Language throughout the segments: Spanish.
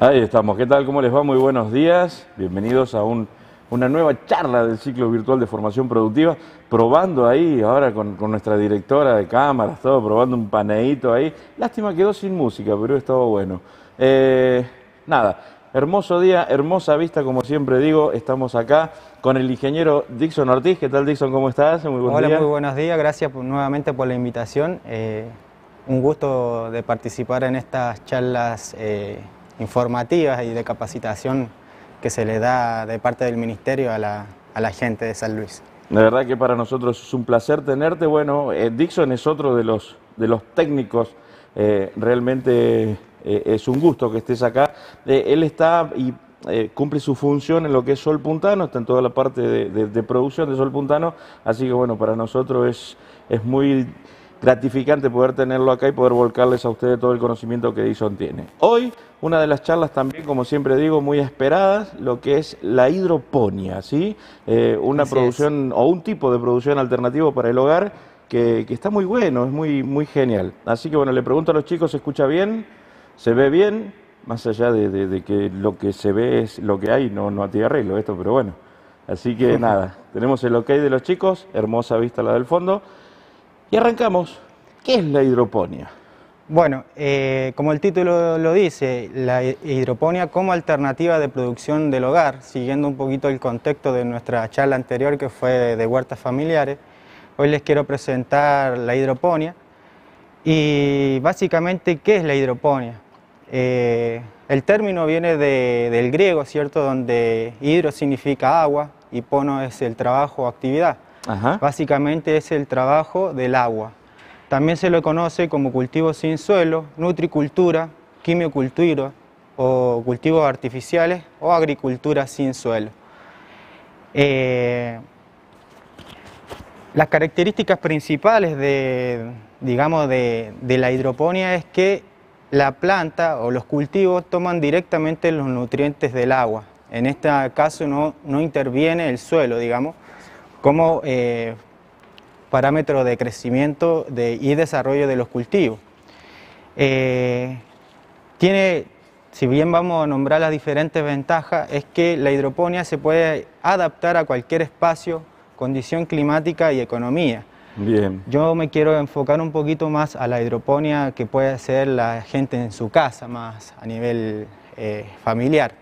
Ahí estamos, ¿qué tal? ¿Cómo les va? Muy buenos días. Bienvenidos a una nueva charla del ciclo virtual de formación productiva. Probando ahí, ahora con nuestra directora de cámaras, todo, probando un paneíto ahí. Lástima quedó sin música, pero estaba bueno. Nada, hermoso día, hermosa vista, como siempre digo. Estamos acá con el ingeniero Dixon Ortiz. ¿Qué tal, Dixon? ¿Cómo estás? Muy buen Hola, día. muy buenos días. Gracias nuevamente por la invitación. Un gusto de participar en estas charlas informativas y de capacitación que se le da de parte del Ministerio a la gente de San Luis. La verdad que para nosotros es un placer tenerte. Bueno, Dixon es otro de los técnicos. Realmente es un gusto que estés acá. Él está y cumple su función en lo que es Sol Puntano, está en toda la parte de producción de Sol Puntano. Así que bueno, para nosotros es muy gratificante poder tenerlo acá y poder volcarles a ustedes todo el conocimiento que Dixon tiene. Hoy, una de las charlas también, como siempre digo, muy esperadas, lo que es la hidroponía, ¿sí? Una Así producción o un tipo de producción alternativo para el hogar que está muy bueno, es muy genial. Así que bueno, le pregunto a los chicos, ¿se escucha bien? ¿Se ve bien? Más allá de que lo que se ve es lo que hay, no tiene arreglo esto, pero bueno. Así que nada, tenemos el ok de los chicos, hermosa vista la del fondo. Y arrancamos. ¿Qué es la hidroponía? Bueno, como el título lo dice, la hidroponía como alternativa de producción del hogar, siguiendo un poquito el contexto de nuestra charla anterior que fue de huertas familiares. Hoy les quiero presentar la hidroponía y básicamente, ¿qué es la hidroponía? El término viene del griego, ¿cierto? Donde hidro significa agua y pono es el trabajo o actividad. Ajá. Básicamente es el trabajo del agua. También se lo conoce como cultivo sin suelo, nutricultura, quimiocultura o cultivos artificiales o agricultura sin suelo. Las características principales digamos, de la hidroponía es que la planta o los cultivos toman directamente los nutrientes del agua. En este caso no interviene el suelo, digamos, como parámetro de crecimiento y desarrollo de los cultivos. Si bien vamos a nombrar las diferentes ventajas, es que la hidroponía se puede adaptar a cualquier espacio, condición climática y economía. Bien. Yo me quiero enfocar un poquito más a la hidroponía que puede hacer la gente en su casa, más a nivel familiar.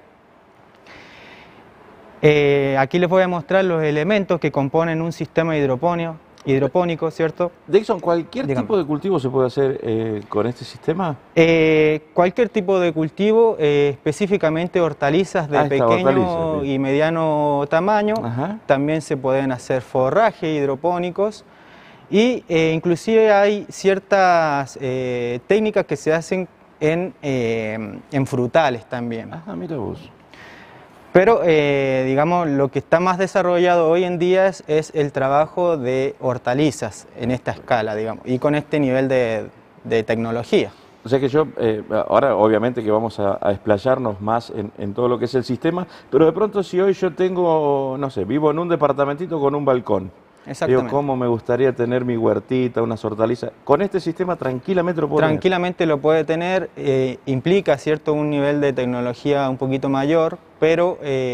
Aquí les voy a mostrar los elementos que componen un sistema hidropónico, ¿cierto? Dixon, ¿cualquier Dígame. tipo de cultivo se puede hacer con este sistema? Cualquier tipo de cultivo, específicamente hortalizas de pequeño hortalizas, y mediano tamaño. Ajá. También se pueden hacer forrajes hidropónicos y inclusive hay ciertas técnicas que se hacen en frutales también. Ajá, mira vos. Pero, digamos, lo que está más desarrollado hoy en día es el trabajo de hortalizas en esta escala, digamos, y con este nivel de tecnología. O sea que yo, ahora obviamente que vamos a explayarnos más en todo lo que es el sistema, pero de pronto si hoy yo tengo, no sé, vivo en un departamentito con un balcón, digo, Exactamente. ¿cómo me gustaría tener mi huertita, unas hortalizas? Con este sistema tranquilamente lo puedo tener. Tranquilamente lo puede tener, implica, ¿cierto?, un nivel de tecnología un poquito mayor, pero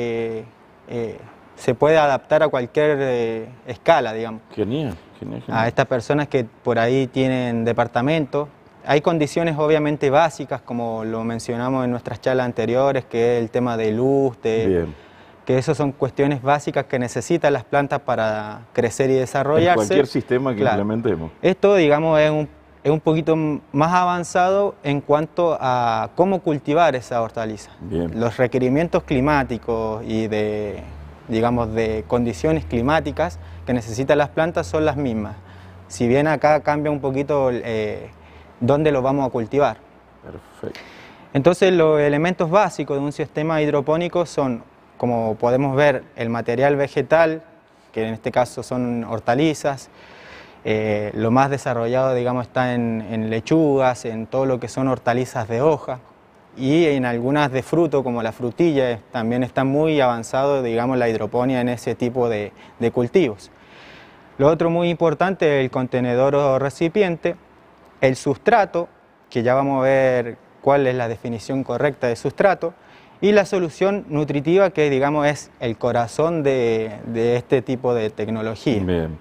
se puede adaptar a cualquier escala, digamos. Genial, genial, A genial. estas personas que por ahí tienen departamentos. Hay condiciones obviamente básicas, como lo mencionamos en nuestras charlas anteriores, que es el tema de luz, Bien. que esas son cuestiones básicas que necesitan las plantas para crecer y desarrollarse. En cualquier sistema que Claro. implementemos. Esto, digamos, es un poquito más avanzado en cuanto a cómo cultivar esa hortaliza. Bien. Los requerimientos climáticos y digamos, de condiciones climáticas que necesitan las plantas son las mismas. Si bien acá cambia un poquito dónde lo vamos a cultivar. Perfecto. Entonces, los elementos básicos de un sistema hidropónico son, como podemos ver, el material vegetal, que en este caso son hortalizas. Lo más desarrollado, digamos, está en lechugas, en todo lo que son hortalizas de hoja, y en algunas de fruto, como la frutilla, también está muy avanzado, digamos, la hidroponía en ese tipo de cultivos. Lo otro muy importante es el contenedor o recipiente, el sustrato, que ya vamos a ver cuál es la definición correcta de sustrato, y la solución nutritiva, que digamos es el corazón de este tipo de tecnología. Bien.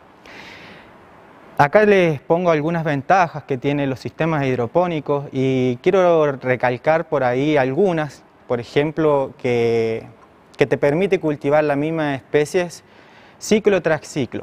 Acá les pongo algunas ventajas que tienen los sistemas hidropónicos y quiero recalcar por ahí algunas, por ejemplo, que te permite cultivar la misma especie ciclo tras ciclo.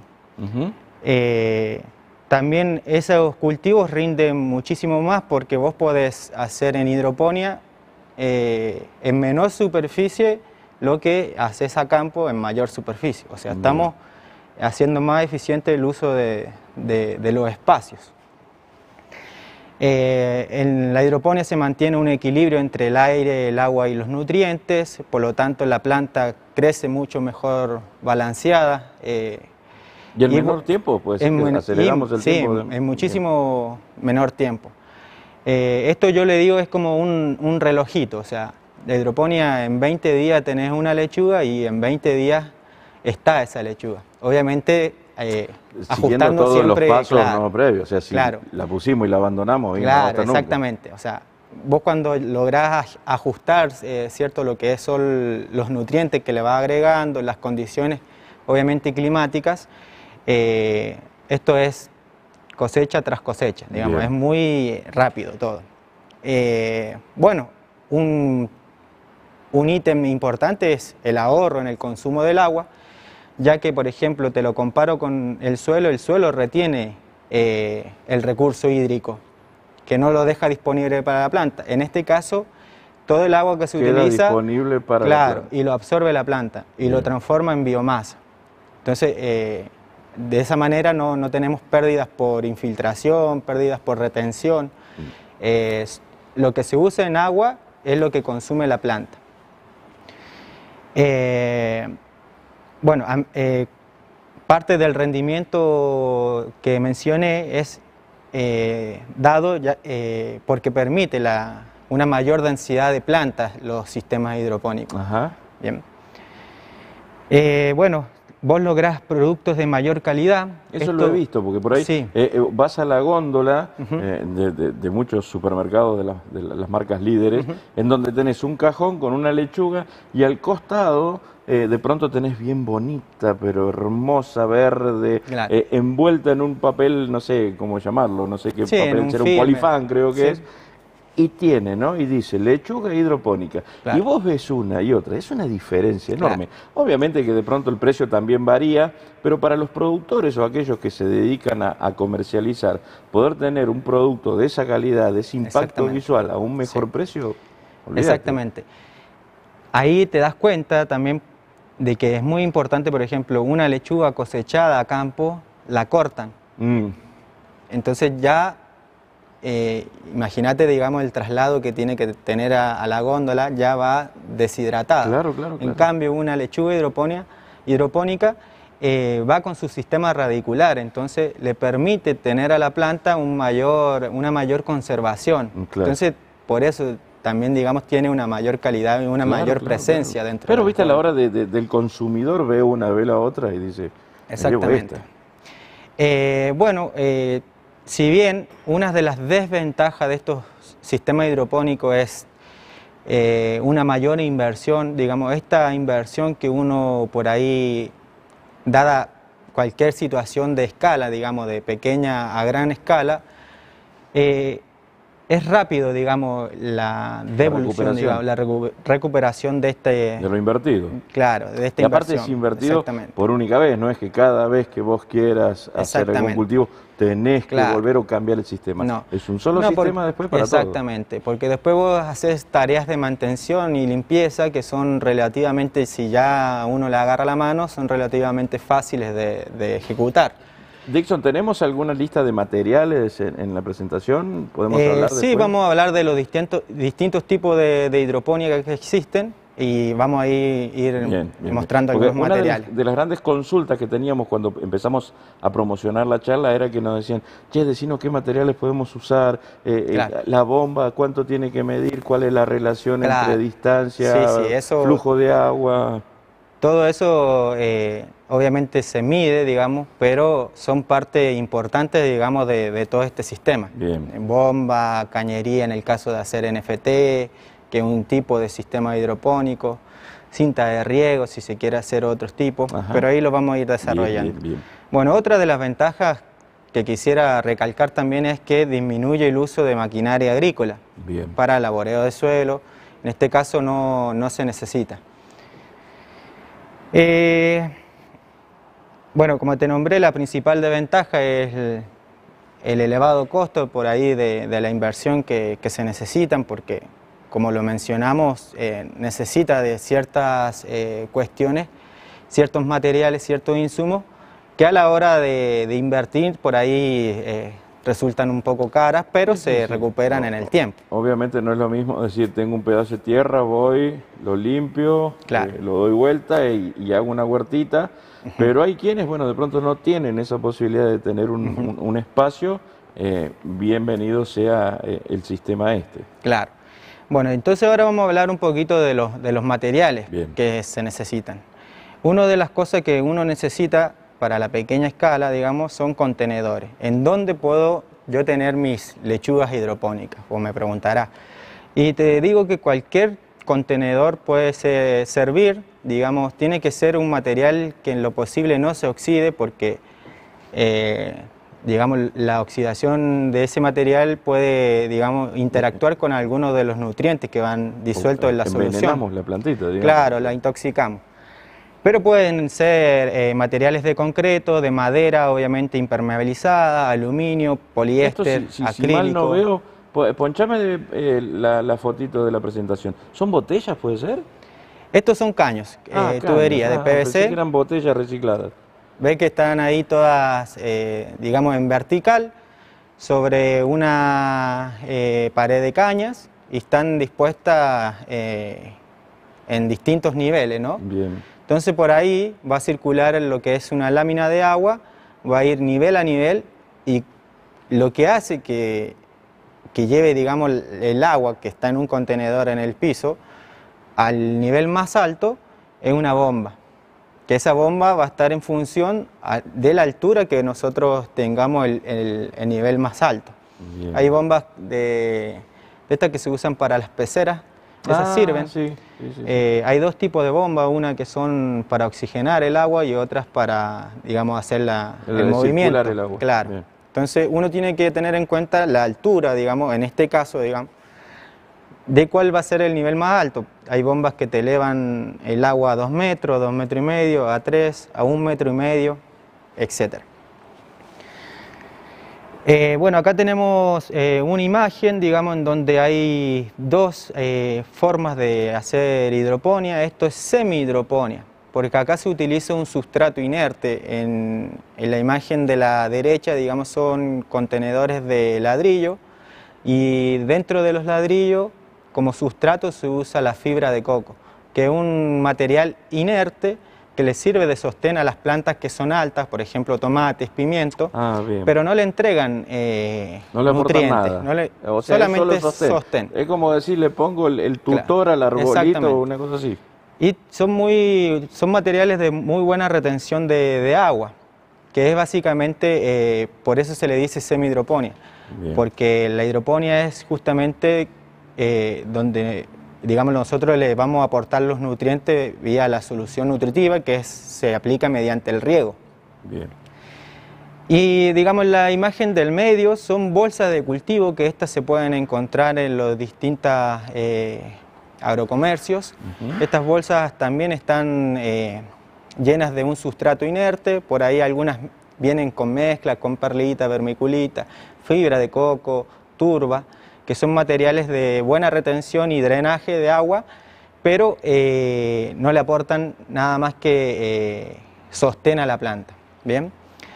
También esos cultivos rinden muchísimo más porque vos podés hacer en hidroponía en menor superficie lo que haces a campo en mayor superficie. O sea, estamos haciendo más eficiente el uso de los espacios. En la hidroponía se mantiene un equilibrio entre el aire, el agua y los nutrientes, por lo tanto la planta crece mucho mejor balanceada. ¿Y en menor tiempo? Pues aceleramos el tiempo. Sí, en muchísimo menor tiempo. Esto yo le digo es como un relojito, o sea, la hidroponía en 20 días tenés una lechuga y en 20 días está esa lechuga. Obviamente siguiendo ajustando todos siempre, los pasos claro, previos, o sea, si claro, la pusimos y la abandonamos, claro, no basta exactamente, o sea, vos cuando lográs ajustar, cierto, lo que son los nutrientes que le vas agregando, las condiciones obviamente climáticas, esto es cosecha tras cosecha, digamos, Bien. es muy rápido todo. Bueno, un ítem importante es el ahorro en el consumo del agua, ya que, por ejemplo, te lo comparo con el suelo retiene el recurso hídrico, que no lo deja disponible para la planta. En este caso, todo el agua que se Queda utiliza, disponible para la planta. y lo absorbe la planta y lo transforma en biomasa. Entonces, de esa manera no tenemos pérdidas por infiltración, pérdidas por retención. Lo que se usa en agua es lo que consume la planta. Bueno, parte del rendimiento que mencioné es dado porque permite una mayor densidad de plantas los sistemas hidropónicos. Ajá. Bien. Bueno, vos lográs productos de mayor calidad. Eso lo he visto, porque por ahí sí. Vas a la góndola de muchos supermercados de las marcas líderes, en donde tenés un cajón con una lechuga y al costado de pronto tenés bien bonita, pero hermosa, verde, Claro. Envuelta en un papel, no sé cómo llamarlo, no sé qué Sí, papel, será un polifán creo que sí. es. Y tiene, ¿no? Y dice lechuga hidropónica. Claro. Y vos ves una y otra, es una diferencia enorme. Claro. Obviamente que de pronto el precio también varía, pero para los productores o aquellos que se dedican a comercializar, poder tener un producto de esa calidad, de ese impacto visual a un mejor precio, olvídate. Exactamente. Ahí te das cuenta también de que es muy importante, por ejemplo, una lechuga cosechada a campo, la cortan. Entonces ya... imagínate, digamos, el traslado que tiene que tener a la góndola, ya va deshidratada. Claro, claro, En cambio, una lechuga hidropónica va con su sistema radicular, entonces le permite tener a la planta una mayor conservación. Claro. Entonces, por eso también, digamos, tiene una mayor calidad y una mayor presencia dentro Pero de viste, a la hora del consumidor ve una, ve la otra y dice... Exactamente. Bueno, si bien una de las desventajas de estos sistemas hidropónicos es una mayor inversión, digamos, esta inversión que uno por ahí, dada cualquier situación de escala, digamos, de pequeña a gran escala, es rápido, digamos, la devolución, digamos, la recuperación de de lo invertido. Claro, de esta y aparte inversión. es invertido por única vez, no es que cada vez que vos quieras hacer algún cultivo tenés que volver o cambiar el sistema. No. Es un solo sistema después para todo. Exactamente, porque después vos haces tareas de mantención y limpieza que son relativamente, si ya uno le agarra la mano, son relativamente fáciles de ejecutar. Dixon, ¿tenemos alguna lista de materiales en la presentación? ¿Podemos hablar sí, después? vamos a hablar de los distintos tipos de hidroponía que existen y vamos a ir mostrando algunos materiales. Una de las grandes consultas que teníamos cuando empezamos a promocionar la charla era que nos decían, che, decinos qué materiales podemos usar, la bomba, cuánto tiene que medir, cuál es la relación entre distancia, flujo de agua. Todo eso obviamente se mide, digamos, pero son parte importante, digamos, de todo este sistema. Bien. Bomba, cañería en el caso de hacer NFT, que es un tipo de sistema hidropónico, cinta de riego si se quiere hacer otros tipos, Ajá. pero ahí lo vamos a ir desarrollando. Bien, bien, bien. Bueno, otra de las ventajas que quisiera recalcar también es que disminuye el uso de maquinaria agrícola Bien. para laboreo de suelo. En este caso no se necesita. Bueno, como te nombré, la principal desventaja es el elevado costo por ahí de la inversión que se necesitan, porque como lo mencionamos, necesita de ciertas cuestiones, ciertos materiales, ciertos insumos, que a la hora de invertir por ahí resultan un poco caras, pero se recuperan en el tiempo. Obviamente no es lo mismo decir, tengo un pedazo de tierra, voy, lo limpio, Claro. lo doy vuelta y hago una huertita, pero hay quienes, bueno, de pronto no tienen esa posibilidad de tener un espacio, bienvenido sea el sistema este. Claro. Bueno, entonces ahora vamos a hablar un poquito de los materiales Bien. que se necesitan. Una de las cosas que uno necesita para la pequeña escala, digamos, son contenedores. ¿En dónde puedo yo tener mis lechugas hidropónicas? O me preguntará. Y te digo que cualquier contenedor puede servir, digamos, tiene que ser un material que en lo posible no se oxide porque, digamos, la oxidación de ese material puede, digamos, interactuar con algunos de los nutrientes que van disueltos en la solución. Envenenamos la plantita, digamos. Claro, la intoxicamos. Pero pueden ser materiales de concreto, de madera, obviamente impermeabilizada, aluminio, poliéster, Esto, si acrílico. mal no veo, ponchame la fotito de la presentación. ¿Son botellas, puede ser? Estos son caños, tuberías de Pensé PVC. que eran botellas recicladas. Ven que están ahí todas, digamos, en vertical, sobre una pared de cañas y están dispuestas en distintos niveles, ¿no? Bien. Entonces por ahí va a circular lo que es una lámina de agua, va a ir nivel a nivel y lo que hace que lleve, digamos, el agua que está en un contenedor en el piso al nivel más alto es una bomba. Que esa bomba va a estar en función de la altura que nosotros tengamos el nivel más alto. Bien. Hay bombas de estas que se usan para las peceras, esas sirven. Sí. Hay dos tipos de bombas, una que son para oxigenar el agua y otras para, digamos, hacer el movimiento. El agua. Claro. Bien. Entonces uno tiene que tener en cuenta la altura, digamos, en este caso, digamos, de cuál va a ser el nivel más alto. Hay bombas que te elevan el agua a 2 metros, 2 metros y medio, a 3, a 1 metro y medio, etc. Bueno, acá tenemos una imagen, digamos, en donde hay dos formas de hacer hidroponía. Esto es semi-hidroponía, porque acá se utiliza un sustrato inerte. En la imagen de la derecha, digamos, son contenedores de ladrillo y dentro de los ladrillos, como sustrato, se usa la fibra de coco, que es un material inerte que le sirve de sostén a las plantas que son altas, por ejemplo tomates, pimiento, pero no le entregan no le aportan nutrientes, nada. O sea, solamente sostén. Es como decir, le pongo el tutor al arbolito o una cosa así. Y son materiales de muy buena retención de agua, que es básicamente, por eso se le dice semi-hidroponía, porque la hidroponía es justamente donde, digamos, nosotros le vamos a aportar los nutrientes vía la solución nutritiva que se aplica mediante el riego. Bien. Y digamos, la imagen del medio son bolsas de cultivo que estas se pueden encontrar en los distintos agrocomercios. Estas bolsas también están llenas de un sustrato inerte, por ahí algunas vienen con mezcla, con perlita, vermiculita, fibra de coco, turba, que son materiales de buena retención y drenaje de agua, pero no le aportan nada más que sostén a la planta. ¿Bien?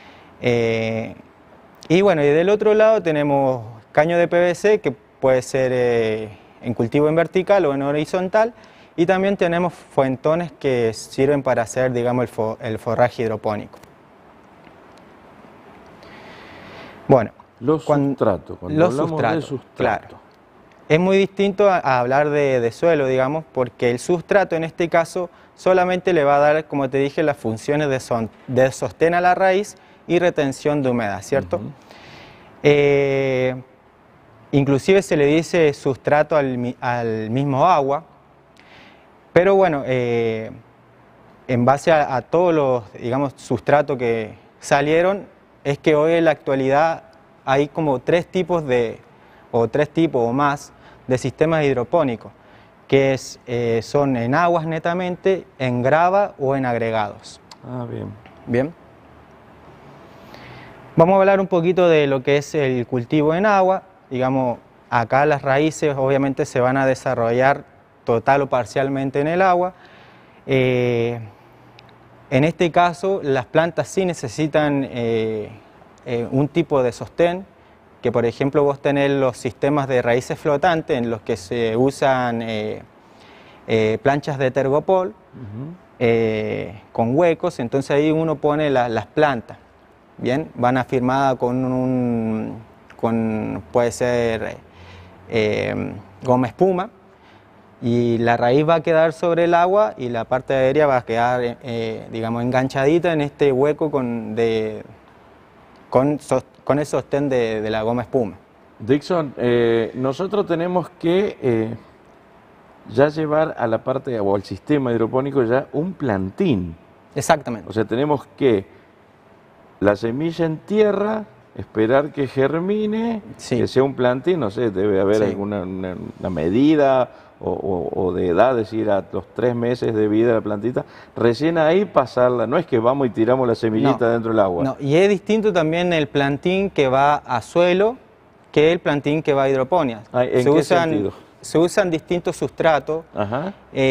Y bueno, y del otro lado tenemos caño de PVC, que puede ser en cultivo en vertical o en horizontal, y también tenemos fuentones que sirven para hacer, digamos, el forraje hidropónico. Bueno, Los sustratos, cuando hablamos de sustrato. Claro. Es muy distinto a hablar de suelo, digamos, porque el sustrato en este caso solamente le va a dar, como te dije, las funciones de sostén a la raíz y retención de humedad, ¿cierto? Inclusive se le dice sustrato al mismo agua, pero bueno, en base a todos los, digamos, sustratos que salieron, es que hoy en la actualidad hay como tres tipos o más de sistemas hidropónicos, que son en aguas netamente, en grava o en agregados. Ah, bien. Bien. Vamos a hablar un poquito de lo que es el cultivo en agua. Digamos, acá las raíces obviamente se van a desarrollar total o parcialmente en el agua. En este caso, las plantas sí necesitan un tipo de sostén, que por ejemplo vos tenés los sistemas de raíces flotantes en los que se usan planchas de tergopol con huecos, entonces ahí uno pone las plantas, bien, van afirmadas puede ser goma espuma, y la raíz va a quedar sobre el agua y la parte aérea va a quedar, digamos, enganchadita en este hueco con el sostén de la goma espuma. Dixon, nosotros tenemos que ya llevar a la parte o al sistema hidropónico ya un plantín. Exactamente. O sea, tenemos que la semilla en tierra, esperar que germine, Sí. que sea un plantín, no sé, debe haber Sí. alguna una medida o de edad, es decir, a los 3 meses de vida de la plantita, recién ahí pasarla, no es que vamos y tiramos la semillita dentro del agua. No, y es distinto también el plantín que va a suelo que el plantín que va a hidroponía. ¿En qué sentido? Se usan distintos sustratos, Ajá.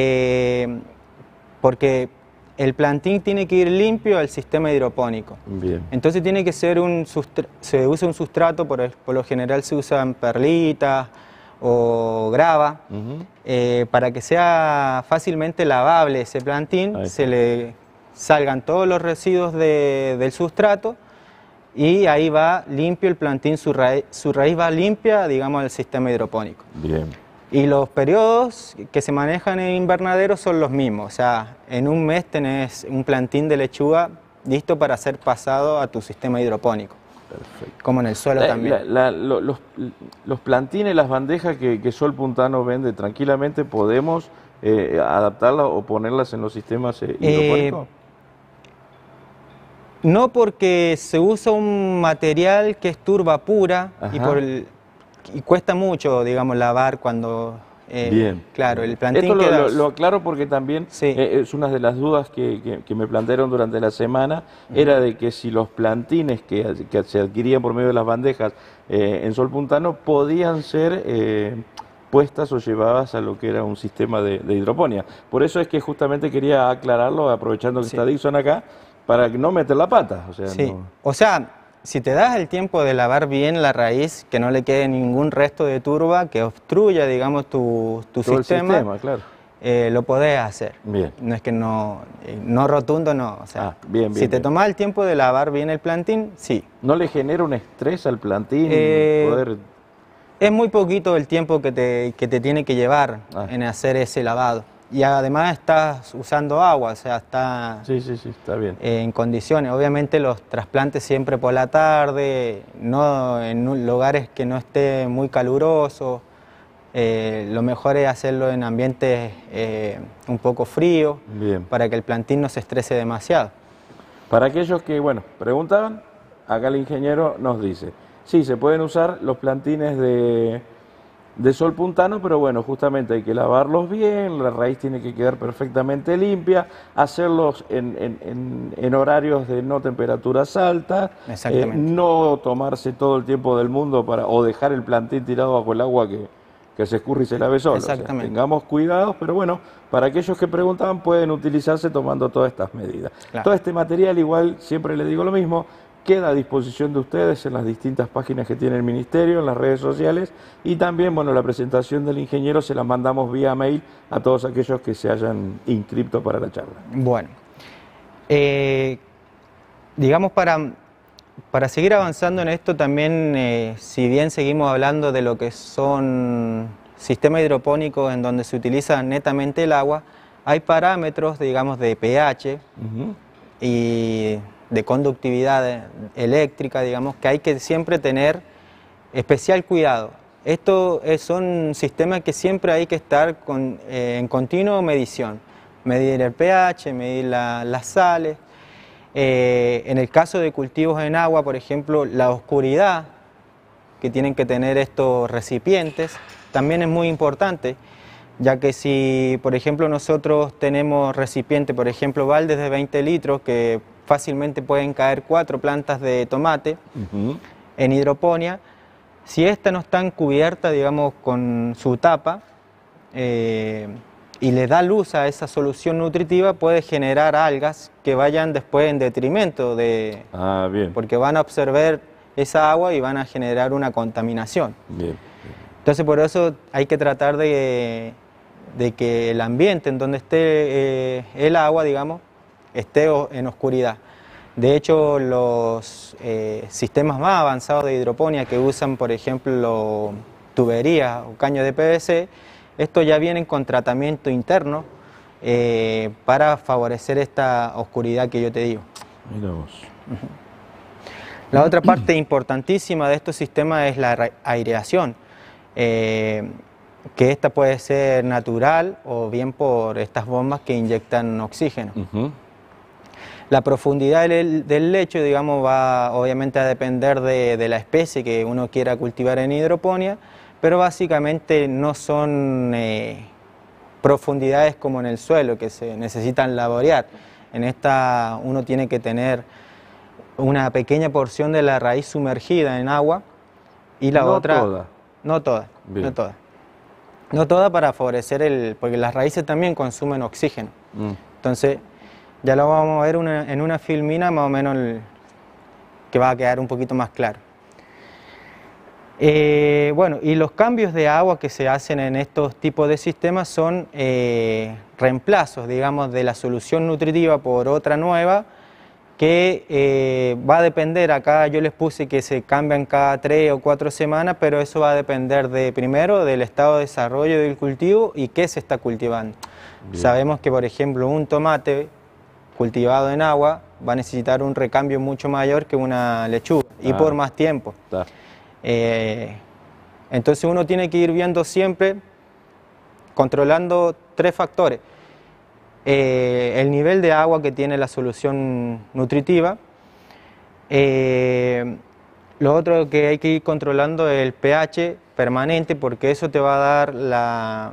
porque el plantín tiene que ir limpio al sistema hidropónico. Bien. Entonces tiene que ser se usa un sustrato, por lo general se usan perlitas o grava, para que sea fácilmente lavable ese plantín, se le salgan todos los residuos del sustrato y ahí va limpio el plantín, su raíz va limpia, digamos, al sistema hidropónico. Bien. Y los periodos que se manejan en invernadero son los mismos, o sea, en un mes tenés un plantín de lechuga listo para ser pasado a tu sistema hidropónico. Perfecto. Como en el suelo también. Los plantines, las bandejas que Sol Puntano vende, tranquilamente podemos adaptarlas o ponerlas en los sistemas hidropónicos. No, porque se usa un material que es turba pura y cuesta mucho, digamos, lavar cuando... Bien. Claro, el plantín Esto lo aclaro porque también sí. Es una de las dudas que me plantearon durante la semana, era de que si los plantines que se adquirían por medio de las bandejas en Sol Puntano podían ser puestas o llevadas a lo que era un sistema de hidroponía. Por eso es que justamente quería aclararlo, aprovechando que está Dixon acá, para no meter la pata. O sea, sí. O sea, si te das el tiempo de lavar bien la raíz, que no le quede ningún resto de turba que obstruya, digamos, tu sistema, claro. Lo podés hacer. Bien. No es que no rotundo, no. O sea, bien, si te bien. tomás el tiempo de lavar bien el plantín, sí. ¿No le genera un estrés al plantín poder...? Es muy poquito el tiempo que te tiene que llevar en hacer ese lavado. Y además estás usando agua, o sea, está, sí, está bien. En condiciones. Obviamente los trasplantes siempre por la tarde, no en lugares que no esté muy caluroso. Lo mejor es hacerlo en ambientes un poco fríos, para que el plantín no se estrese demasiado. Para aquellos que, bueno, preguntaban, acá el ingeniero nos dice, sí, se pueden usar los plantines de Sol Puntano, pero bueno, justamente hay que lavarlos bien, la raíz tiene que quedar perfectamente limpia, hacerlos en horarios de no temperaturas altas, no tomarse todo el tiempo del mundo o dejar el plantín tirado bajo el agua que se escurre y se lave solo. Exactamente. O sea, tengamos cuidados, pero bueno, para aquellos que preguntaban pueden utilizarse tomando todas estas medidas. Claro. Todo este material, igual, siempre les digo lo mismo, queda a disposición de ustedes en las distintas páginas que tiene el Ministerio, en las redes sociales, y también, bueno, la presentación del ingeniero se la mandamos vía mail a todos aquellos que se hayan inscrito para la charla. Bueno, digamos, para seguir avanzando en esto también, si bien seguimos hablando de lo que son sistemas hidropónicos en donde se utiliza netamente el agua, hay parámetros, digamos, de pH y de conductividad eléctrica, digamos, que hay que siempre tener especial cuidado. Estos son sistemas que siempre hay que estar en continua medición. Medir el pH, medir las sales. En el caso de cultivos en agua, por ejemplo, la oscuridad que tienen que tener estos recipientes también es muy importante, ya que si, por ejemplo, nosotros tenemos recipientes, por ejemplo, baldes de 20 litros que fácilmente pueden caer 4 plantas de tomate en hidroponía, si estas no están cubiertas, digamos, con su tapa y le da luz a esa solución nutritiva, puede generar algas que vayan después en detrimento de... bien. Porque van a absorber esa agua y van a generar una contaminación. Bien. Entonces por eso hay que tratar de que el ambiente en donde esté el agua, digamos, esté en oscuridad. De hecho, los sistemas más avanzados de hidroponía que usan, por ejemplo, tuberías o caños de PVC, estos ya vienen con tratamiento interno para favorecer esta oscuridad que yo te digo. Mira vos. La otra parte importantísima de estos sistemas es la aireación, que esta puede ser natural o bien por estas bombas que inyectan oxígeno. La profundidad del lecho, digamos, va obviamente a depender de la especie que uno quiera cultivar en hidroponía, pero básicamente no son profundidades como en el suelo que se necesitan laborear. En esta uno tiene que tener una pequeña porción de la raíz sumergida en agua y la otra... No toda. No toda para favorecer porque las raíces también consumen oxígeno. Entonces ya lo vamos a ver en una filmina más o menos que va a quedar un poquito más claro. Bueno, y los cambios de agua que se hacen en estos tipos de sistemas son reemplazos, digamos, de la solución nutritiva por otra nueva, que va a depender, acá yo les puse que se cambian cada 3 o 4 semanas, pero eso va a depender primero del estado de desarrollo del cultivo y qué se está cultivando. Bien. Sabemos que, por ejemplo, un tomate cultivado en agua va a necesitar un recambio mucho mayor que una lechuga y por más tiempo. Entonces uno tiene que ir viendo siempre, controlando 3 factores. El nivel de agua que tiene la solución nutritiva. Lo otro que hay que ir controlando es el pH permanente, porque eso te va a dar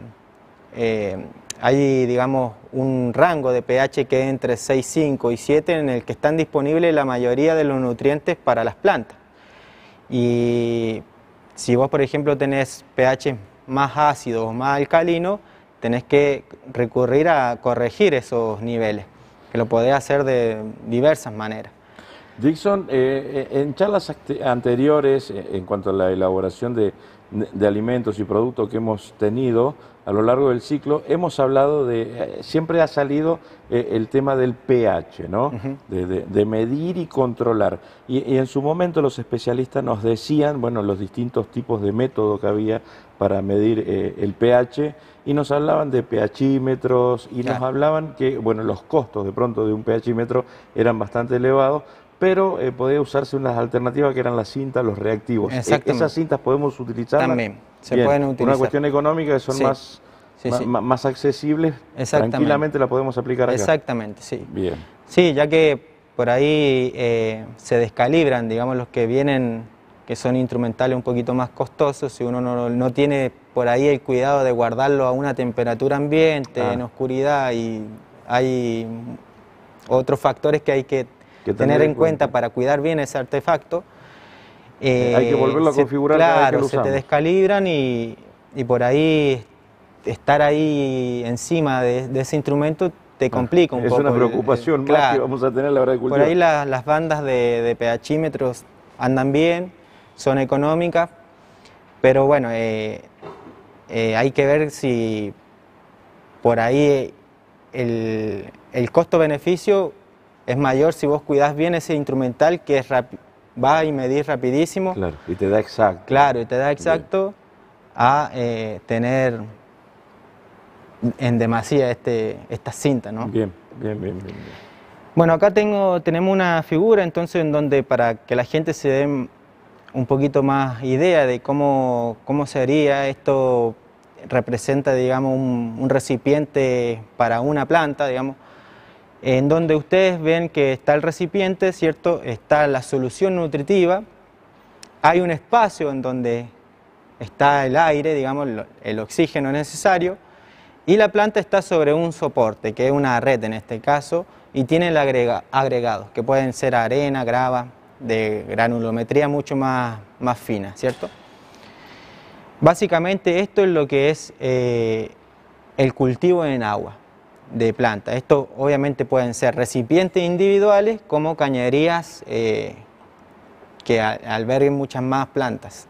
hay, digamos, un rango de pH que es entre 6,5 y 7 en el que están disponibles la mayoría de los nutrientes para las plantas. Y si vos, por ejemplo, tenés pH más ácido o más alcalino, tenés que recurrir a corregir esos niveles, que lo podés hacer de diversas maneras. Dixon, en charlas anteriores, en cuanto a la elaboración de alimentos y productos que hemos tenido a lo largo del ciclo, hemos hablado siempre ha salido el tema del pH, ¿no? De medir y controlar. Y en su momento los especialistas nos decían, bueno, los distintos tipos de métodos que había para medir el pH, y nos hablaban de pHímetros, y nos hablaban que, bueno, los costos de pronto de un pHímetro eran bastante elevados, pero podía usarse unas alternativas que eran las cintas, los reactivos. ¿Esas cintas podemos utilizarlas? También, se pueden utilizar. Una cuestión económica que son más accesibles, tranquilamente la podemos aplicar acá. Exactamente, sí. Bien. Sí, ya que por ahí se descalibran, digamos, los que vienen, que son instrumentales un poquito más costosos, si uno no tiene por ahí el cuidado de guardarlo a una temperatura ambiente, en oscuridad, y hay otros factores que hay que tener en cuenta para cuidar bien ese artefacto. Hay que volverlo a configurar. Claro, se te descalibran y por ahí estar ahí encima de ese instrumento te complica un poco. Es una preocupación más que vamos a tener a la hora de cultivar. Por ahí las bandas de pHímetros andan bien, son económicas, pero bueno, hay que ver si por ahí el costo-beneficio es mayor si vos cuidás bien ese instrumental, que va y medís rapidísimo. Claro, y te da exacto. Claro, y te da exacto, a tener en demasía esta cinta, ¿no? Bien, bien, bien, bien, bien. Bueno, acá tenemos una figura entonces en donde, para que la gente se dé un poquito más idea de cómo sería esto, representa, digamos, un recipiente para una planta, digamos, en donde ustedes ven que está el recipiente, ¿cierto? Está la solución nutritiva, hay un espacio en donde está el aire, digamos, el oxígeno necesario, y la planta está sobre un soporte, que es una red en este caso, y tiene el agregado, que pueden ser arena, grava, de granulometría mucho más fina, ¿cierto? Básicamente esto es lo que es el cultivo en agua de planta. Esto obviamente pueden ser recipientes individuales como cañerías que alberguen muchas más plantas.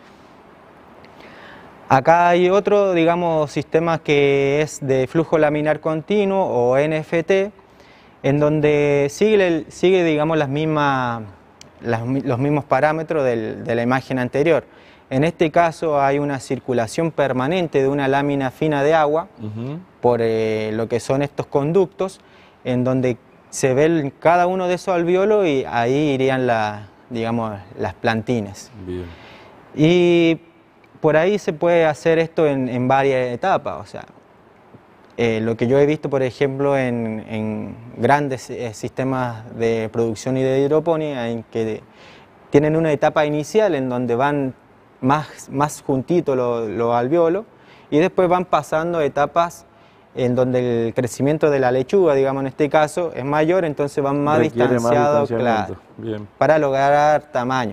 Acá hay otro, digamos, sistema que es de flujo laminar continuo o NFT, en donde sigue digamos, los mismos parámetros de la imagen anterior. En este caso hay una circulación permanente de una lámina fina de agua por lo que son estos conductos, en donde se ve cada uno de esos alvéolos y ahí irían digamos, las plantines. Bien. Y por ahí se puede hacer esto en varias etapas, o sea, lo que yo he visto, por ejemplo, en grandes sistemas de producción y de hidroponía, en que tienen una etapa inicial en donde van más juntitos los alvéolos y después van pasando etapas en donde el crecimiento de la lechuga, digamos en este caso, es mayor, entonces van más distanciados, claro, para lograr tamaño.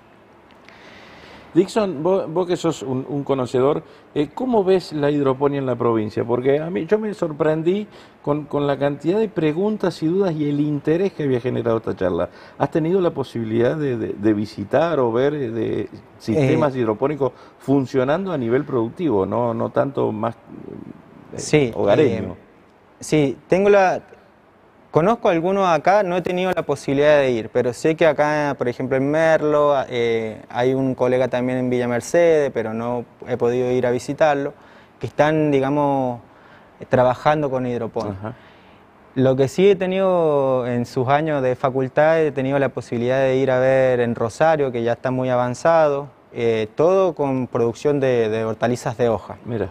Dixon, vos que sos un conocedor, ¿cómo ves la hidroponía en la provincia? Porque yo me sorprendí con la cantidad de preguntas y dudas y el interés que había generado esta charla. ¿Has tenido la posibilidad de visitar o ver de sistemas hidropónicos funcionando a nivel productivo, no tanto más hogareño? Sí, conozco algunos acá, no he tenido la posibilidad de ir, pero sé que acá, por ejemplo, en Merlo, hay un colega también en Villa Mercedes, pero no he podido ir a visitarlo, que están, digamos, trabajando con hidroponía. Lo que sí he tenido en sus años de facultad, he tenido la posibilidad de ir a ver en Rosario, que ya está muy avanzado, todo con producción de hortalizas de hoja. Mira.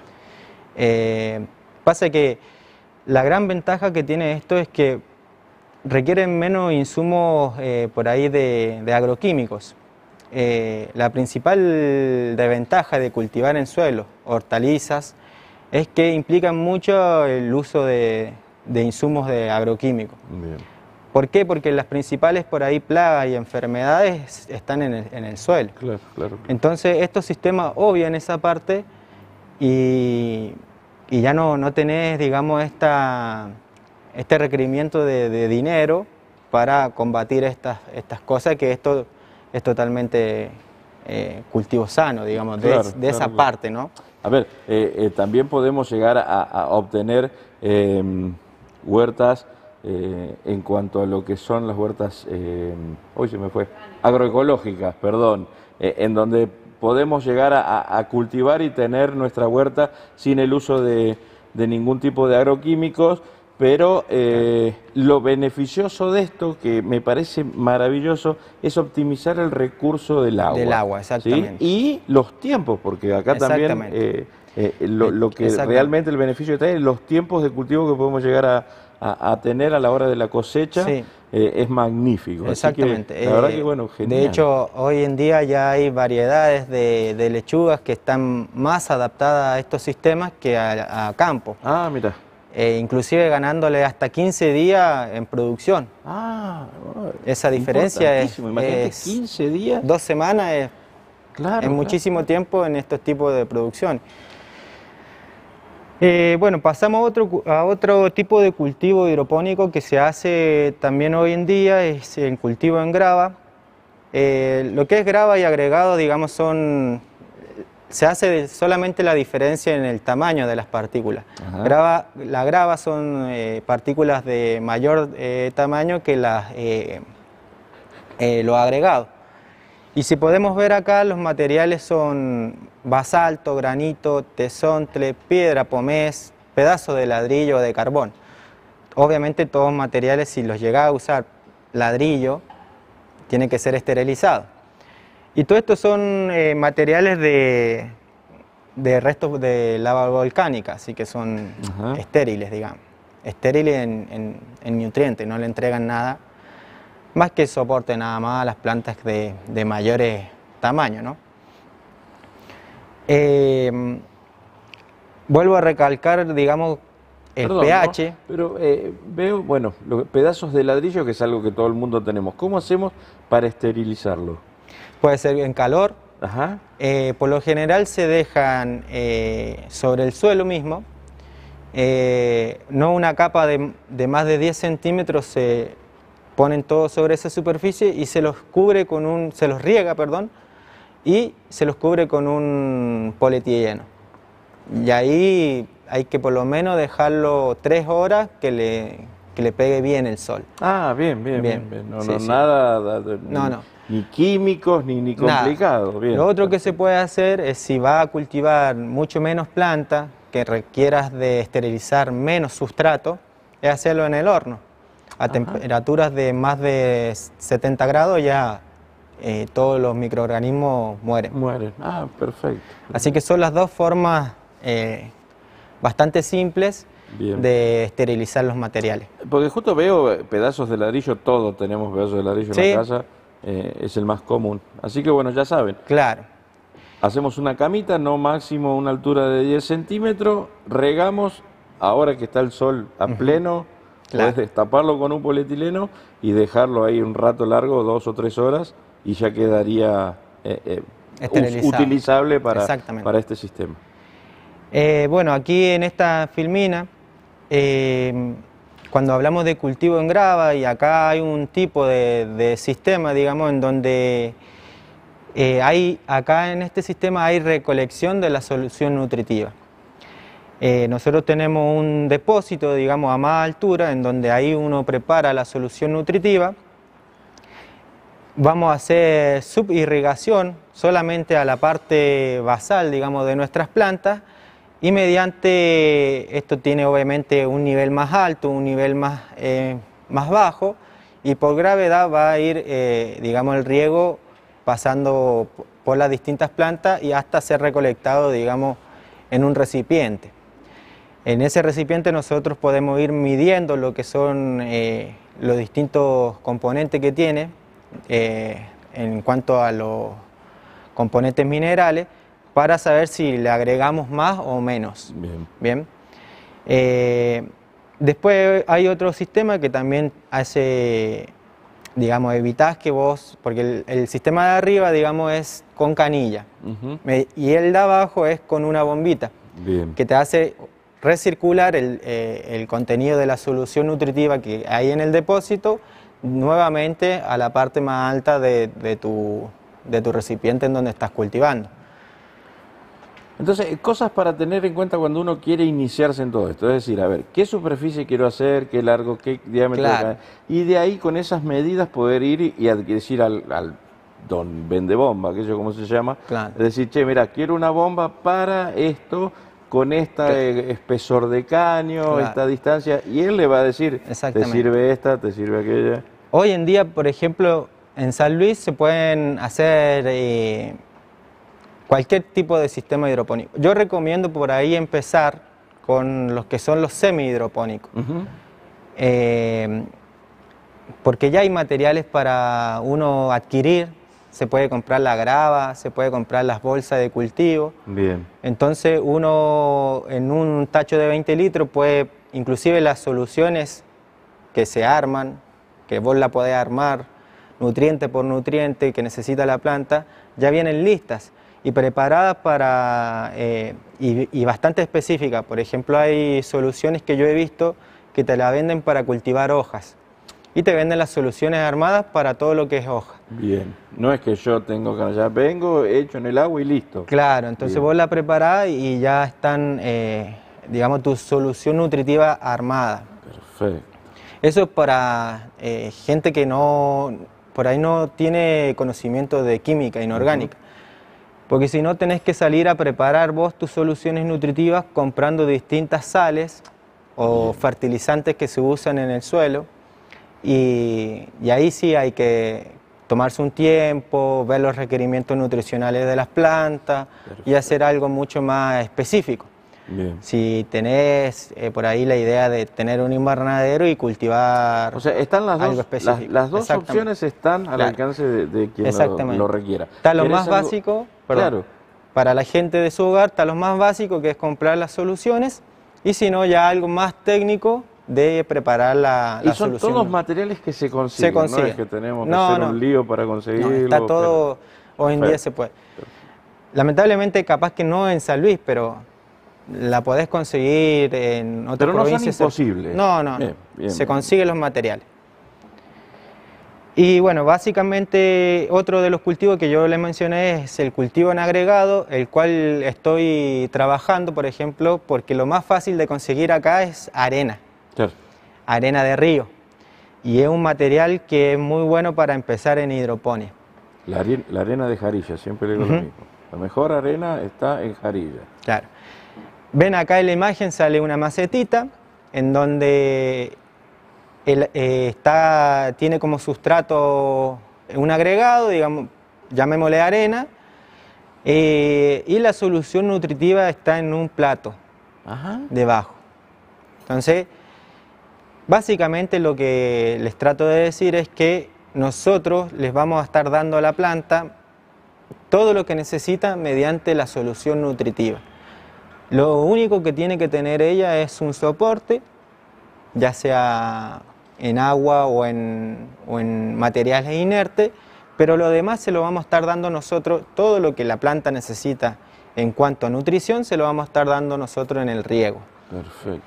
Pasa que la gran ventaja que tiene esto es que requieren menos insumos por ahí de agroquímicos. La principal desventaja de cultivar en suelo hortalizas es que implican mucho el uso de insumos de agroquímicos. Bien. ¿Por qué? Porque las principales por ahí plagas y enfermedades están en el suelo. Claro, claro. Entonces estos sistemas obvian esa parte y ya no tenés, digamos, este requerimiento de dinero para combatir estas cosas, que esto es totalmente cultivo sano, digamos, de esa parte, ¿no? A ver, también podemos llegar a obtener huertas en cuanto a lo que son las huertas, hoy se me fue, agroecológicas, perdón, en donde podemos llegar a cultivar y tener nuestra huerta sin el uso de ningún tipo de agroquímicos, pero lo beneficioso de esto, que me parece maravilloso, es optimizar el recurso del agua. Del agua, exactamente. ¿Sí? Y los tiempos, porque acá también lo que realmente el beneficio que trae es los tiempos de cultivo que podemos llegar a tener a la hora de la cosecha. Sí. Es magnífico. Exactamente. Así que, la verdad que bueno, genial. De hecho, hoy en día ya hay variedades de lechugas que están más adaptadas a estos sistemas que a campo. Ah, mira. Inclusive ganándole hasta 15 días en producción. Ah, esa diferencia es... Imagínate, 15 días. 2 semanas es, claro, es muchísimo tiempo en estos tipos de producción. Bueno, pasamos a otro tipo de cultivo hidropónico que se hace también hoy en día, es el cultivo en grava. Lo que es grava y agregado, digamos, se hace solamente la diferencia en el tamaño de las partículas. La grava son partículas de mayor tamaño que los agregados. Y si podemos ver acá, los materiales son basalto, granito, tesontle, piedra pómez, pedazo de ladrillo o de carbón. Obviamente todos materiales, si los llegás a usar ladrillo, tiene que ser esterilizado. Y todo esto son materiales de restos de lava volcánica, así que son estériles, digamos. Estériles en nutrientes, no le entregan nada más que soporte nada más a las plantas de mayores tamaños, ¿no? Vuelvo a recalcar, digamos, el pH. ¿No? Pero veo, bueno, pedazos de ladrillo, que es algo que todo el mundo tenemos. ¿Cómo hacemos para esterilizarlo? Puede ser en calor. Ajá. Por lo general se dejan sobre el suelo mismo, no una capa de más de 10 centímetros, se ponen todo sobre esa superficie y se los cubre se los riega, perdón, y se los cubre con un polietileno. Y ahí hay que por lo menos dejarlo 3 horas que le pegue bien el sol. Ah, bien. No, sí, no, sí. Nada, No. Ni químicos, ni complicado. Bien. Lo otro que se puede hacer es, si va a cultivar mucho menos planta, que requieras de esterilizar menos sustrato, es hacerlo en el horno. A temperaturas de más de 70 grados ya todos los microorganismos mueren. Ah, perfecto. Así que son las dos formas bastante simples de esterilizar los materiales. Porque justo veo pedazos de ladrillo, todos tenemos pedazos de ladrillo en la casa, es el más común. Así que bueno, ya saben. Claro. Hacemos una camita, no máximo una altura de 10 centímetros, regamos, ahora que está el sol a pleno, podés destaparlo con un polietileno y dejarlo ahí un rato largo, 2 o 3 horas, y ya quedaría utilizable para este sistema. Bueno, aquí en esta filmina, cuando hablamos de cultivo en grava, y acá hay un tipo de sistema, digamos, en donde acá en este sistema hay recolección de la solución nutritiva. Nosotros tenemos un depósito, digamos, a más altura, en donde ahí uno prepara la solución nutritiva. Vamos a hacer subirrigación solamente a la parte basal, digamos, de nuestras plantas, y mediante esto tiene obviamente un nivel más alto, un nivel más bajo, y por gravedad va a ir, digamos, el riego pasando por las distintas plantas y hasta ser recolectado, digamos, en un recipiente. En ese recipiente nosotros podemos ir midiendo lo que son los distintos componentes que tiene en cuanto a los componentes minerales, para saber si le agregamos más o menos. Bien. Después hay otro sistema que también hace, digamos, evitar que vos, porque el sistema de arriba, digamos, es con canilla, y el de abajo es con una bombita, que te hace recircular el contenido de la solución nutritiva que hay en el depósito nuevamente a la parte más alta de tu recipiente en donde estás cultivando. Entonces, cosas para tener en cuenta cuando uno quiere iniciarse en todo esto. Es decir, a ver, ¿qué superficie quiero hacer? ¿Qué largo? ¿Qué diámetro? Claro. Y de ahí, con esas medidas, poder ir y decir al don vendebomba, aquello como se llama. Claro. Es decir, che, mira, quiero una bomba para esto, con este espesor de caño, esta distancia. Y él le va a decir, te sirve esta, te sirve aquella. Hoy en día, por ejemplo, en San Luis se pueden hacer cualquier tipo de sistema hidropónico. Yo recomiendo por ahí empezar con los que son los semi-hidropónicos. Porque ya hay materiales para uno adquirir, se puede comprar la grava, se puede comprar las bolsas de cultivo. Bien. Entonces uno en un tacho de 20 litros puede, inclusive las soluciones que se arman, que vos la podés armar, nutriente por nutriente que necesita la planta, ya vienen listas y preparadas para, y bastante específicas. Por ejemplo, hay soluciones que yo he visto que te la venden para cultivar hojas y te venden las soluciones armadas para todo lo que es hoja. Bien, no es que yo tengo que ya vengo, hecho en el agua y listo. Claro, entonces vos la preparás y ya están, digamos, tu solución nutritiva armada. Perfecto. Eso es para gente que por ahí no tiene conocimiento de química inorgánica. porque si no tenés que salir a preparar vos tus soluciones nutritivas comprando distintas sales o fertilizantes que se usan en el suelo, y ahí sí hay que tomarse un tiempo, ver los requerimientos nutricionales de las plantas y hacer algo mucho más específico. Bien. Si tenés por ahí la idea de tener un invernadero y cultivar, o sea, están algo específico. las dos opciones están al alcance de quien lo requiera. Está lo más básico, claro, para la gente de su hogar, está lo más básico, que es comprar las soluciones, y si no, ya algo más técnico de preparar la solución. Y son todos materiales que se consiguen, no es que tenemos que hacer un lío para conseguirlo. No, está todo, hoy en día se puede. Lamentablemente capaz que no en San Luis, pero la podés conseguir en otras provincias. Pero no son imposibles. No, se consiguen los materiales. Y bueno, básicamente otro de los cultivos que yo les mencioné es el cultivo en agregado, el cual estoy trabajando, por ejemplo, porque lo más fácil de conseguir acá es arena. Claro. Arena de río. Y es un material que es muy bueno para empezar en hidroponía. La arena de Jarilla, siempre le digo lo mismo. La mejor arena está en Jarilla. Claro. Ven acá en la imagen, sale una macetita en donde tiene como sustrato un agregado, digamos, llamémosle arena, y la solución nutritiva está en un plato debajo. Entonces, básicamente lo que les trato de decir es que nosotros les vamos a estar dando a la planta todo lo que necesita mediante la solución nutritiva. Lo único que tiene que tener ella es un soporte, ya sea en agua o en materiales inertes, pero lo demás se lo vamos a estar dando nosotros, todo lo que la planta necesita en cuanto a nutrición se lo vamos a estar dando nosotros en el riego. Perfecto.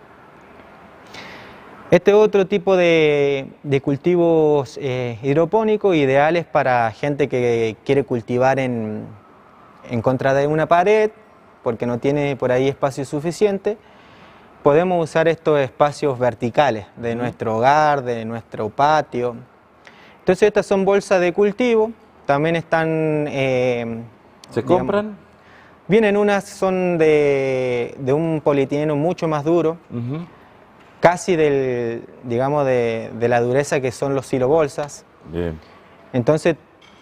Este otro tipo de cultivos hidropónicos, ideales para gente que quiere cultivar en contra de una pared, porque no tiene por ahí espacio suficiente, podemos usar estos espacios verticales de nuestro hogar, de nuestro patio. Entonces estas son bolsas de cultivo, también están... ¿Se compran? Vienen unas, son de un polietileno mucho más duro, casi digamos de la dureza que son los silobolsas. Bien. Entonces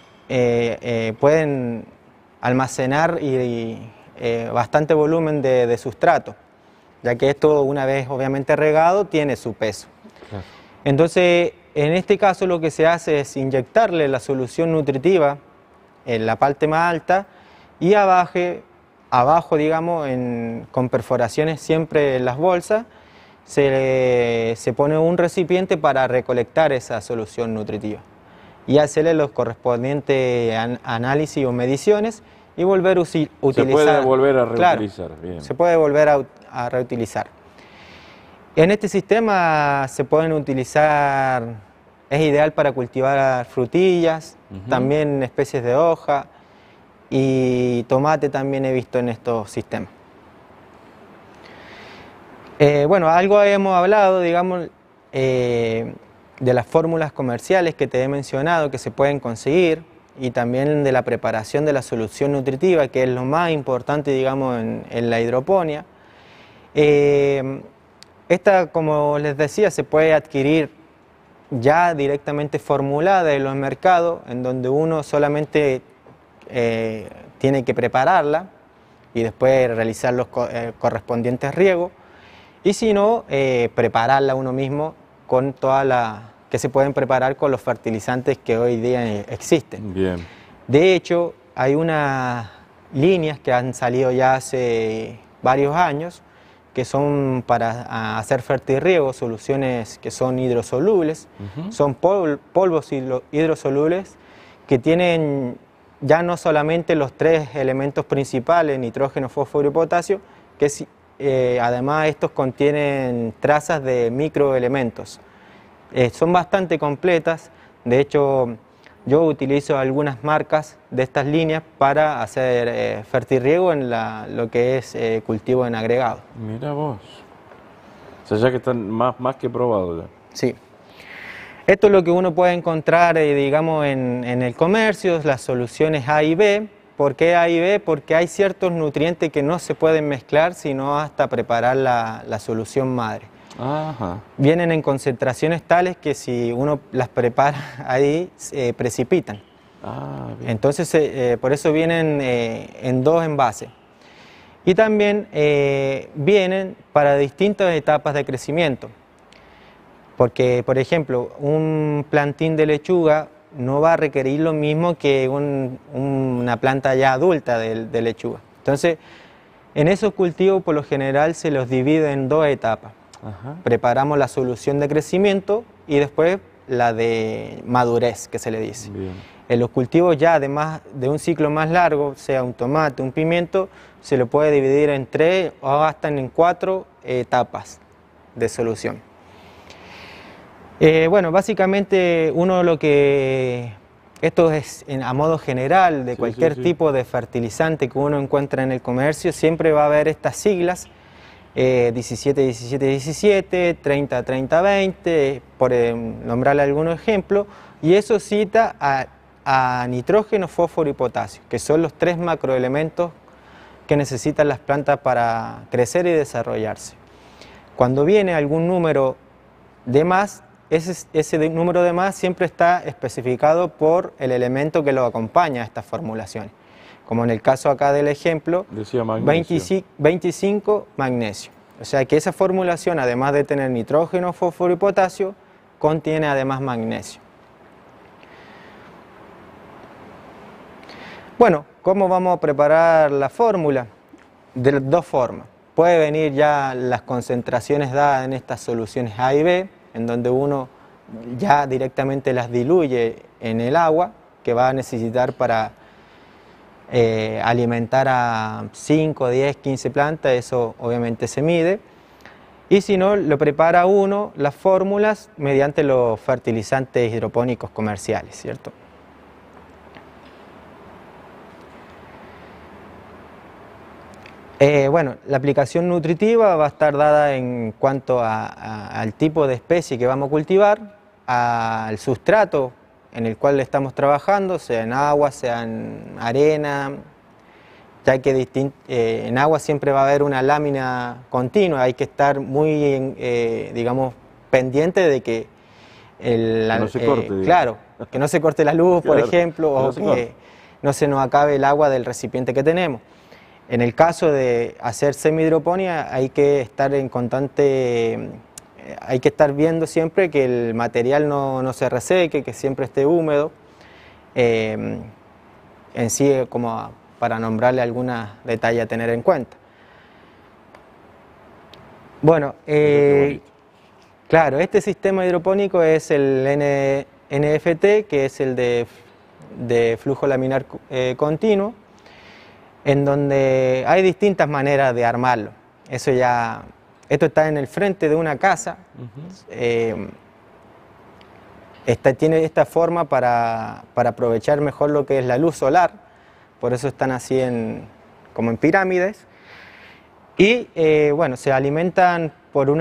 pueden almacenar bastante volumen de sustrato, ya que esto, una vez obviamente regado, tiene su peso. Claro. Entonces, en este caso lo que se hace es inyectarle la solución nutritiva en la parte más alta y abajo, digamos, con perforaciones siempre en las bolsas, se pone un recipiente para recolectar esa solución nutritiva y hacerle los correspondientes análisis o mediciones y volver a utilizar. Se puede volver a reutilizar. Claro, bien. Se puede volver a reutilizar. En este sistema se pueden utilizar, es ideal para cultivar frutillas, también especies de hoja, y tomate también he visto en estos sistemas. Bueno, algo hemos hablado, digamos, de las fórmulas comerciales que te he mencionado que se pueden conseguir, y también de la preparación de la solución nutritiva, que es lo más importante, digamos, en la hidroponía. Esta, como les decía, se puede adquirir ya directamente formulada en los mercados, en donde uno solamente tiene que prepararla y después realizar los correspondientes riegos, y si no, prepararla uno mismo con que se pueden preparar con los fertilizantes que hoy día existen. Bien. De hecho, hay unas líneas que han salido ya hace varios años que son para hacer fertirriego, soluciones que son hidrosolubles, son polvos hidrosolubles que tienen ya no solamente los tres elementos principales, nitrógeno, fósforo y potasio, que además estos contienen trazas de microelementos. Son bastante completas, de hecho yo utilizo algunas marcas de estas líneas para hacer fertirriego en lo que es cultivo en agregado. Mira vos, o sea, ya que están más que probados ya. Sí. Esto es lo que uno puede encontrar, digamos, en el comercio, las soluciones A y B, ¿Por qué A y B? Porque hay ciertos nutrientes que no se pueden mezclar sino hasta preparar la solución madre. Ajá. Vienen en concentraciones tales que si uno las prepara ahí, se precipitan. Ah, bien. Entonces, por eso vienen en dos envases. Y también vienen para distintas etapas de crecimiento. Porque, por ejemplo, un plantín de lechuga no va a requerir lo mismo que una planta ya adulta de lechuga. Entonces, en esos cultivos por lo general se los divide en dos etapas. Ajá. Preparamos la solución de crecimiento y después la de madurez, que se le dice. Bien. En los cultivos ya además de un ciclo más largo, sea un tomate, un pimiento, se lo puede dividir en 3 o hasta en 4 etapas de solución. Bueno, básicamente esto es a modo general de cualquier tipo de fertilizante que uno encuentra en el comercio, siempre va a haber estas siglas, 17-17-17, 30-30-20, por nombrarle algunos ejemplos, y eso cita a nitrógeno, fósforo y potasio, que son los 3 macroelementos que necesitan las plantas para crecer y desarrollarse. Cuando viene algún número de más, ese número de más siempre está especificado por el elemento que lo acompaña a estas formulaciones. Como en el caso acá del ejemplo, decía magnesio. 25 magnesio. O sea que esa formulación, además de tener nitrógeno, fósforo y potasio, contiene además magnesio. Bueno, ¿cómo vamos a preparar la fórmula? De dos formas. Puede venir ya las concentraciones dadas en estas soluciones A y B, en donde uno ya directamente las diluye en el agua que va a necesitar para alimentar a 5, 10, 15 plantas, eso obviamente se mide. Y si no, lo prepara uno las fórmulas mediante los fertilizantes hidropónicos comerciales, ¿cierto? Bueno, la aplicación nutritiva va a estar dada en cuanto al tipo de especie que vamos a cultivar, al sustrato en el cual estamos trabajando, sea en agua, sea en arena, ya que en agua siempre va a haber una lámina continua, hay que estar muy, digamos, pendiente de que no se corte, claro, que no se corte la luz, por claro, ejemplo, o que no se nos acabe el agua del recipiente que tenemos. En el caso de hacer semihidroponía hay que estar en constante, hay que estar viendo siempre que el material no se reseque, que siempre esté húmedo, en sí como para nombrarle algunos detalles a tener en cuenta. Bueno, claro, este sistema hidropónico es el NFT, que es el de flujo laminar continuo, en donde hay distintas maneras de armarlo. Esto está en el frente de una casa, tiene esta forma para aprovechar mejor lo que es la luz solar, por eso están así como en pirámides, y bueno, se alimentan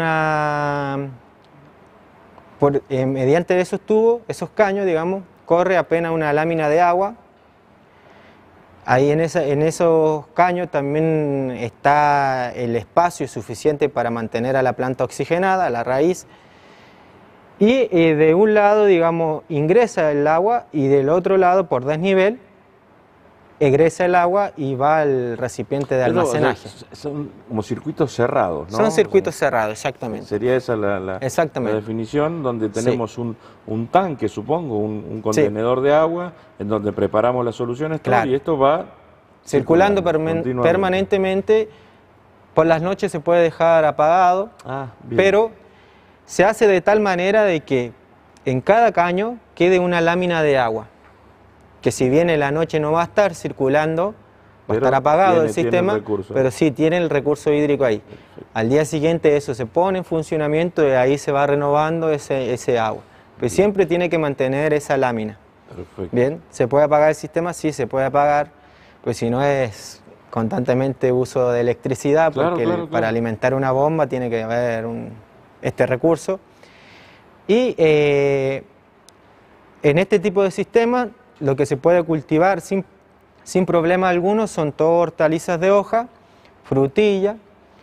mediante esos tubos, esos caños, digamos, corre apenas una lámina de agua. Ahí en esos caños también está el espacio suficiente para mantener a la planta oxigenada, a la raíz. Y de un lado, digamos, ingresa el agua y del otro lado, por desnivel, egresa el agua y va al recipiente de almacenaje. O sea, son como circuitos cerrados, ¿no? Son circuitos cerrados, exactamente. Sería esa la definición, donde tenemos un tanque, supongo, un contenedor de agua, en donde preparamos las soluciones, y esto va circulando permanentemente. Por las noches se puede dejar apagado, pero se hace de tal manera de que en cada caño quede una lámina de agua, que si bien en la noche no va a estar circulando, va a estar apagado el sistema, pero sí tiene el recurso hídrico ahí. Perfecto. Al día siguiente eso se pone en funcionamiento y ahí se va renovando ese agua. Pero siempre tiene que mantener esa lámina. Perfecto. Bien, ¿se puede apagar el sistema? Sí, se puede apagar, pues si no es constantemente uso de electricidad, porque para alimentar una bomba tiene que haber este recurso. Y en este tipo de sistema, lo que se puede cultivar sin problema alguno, son todo hortalizas de hoja, frutilla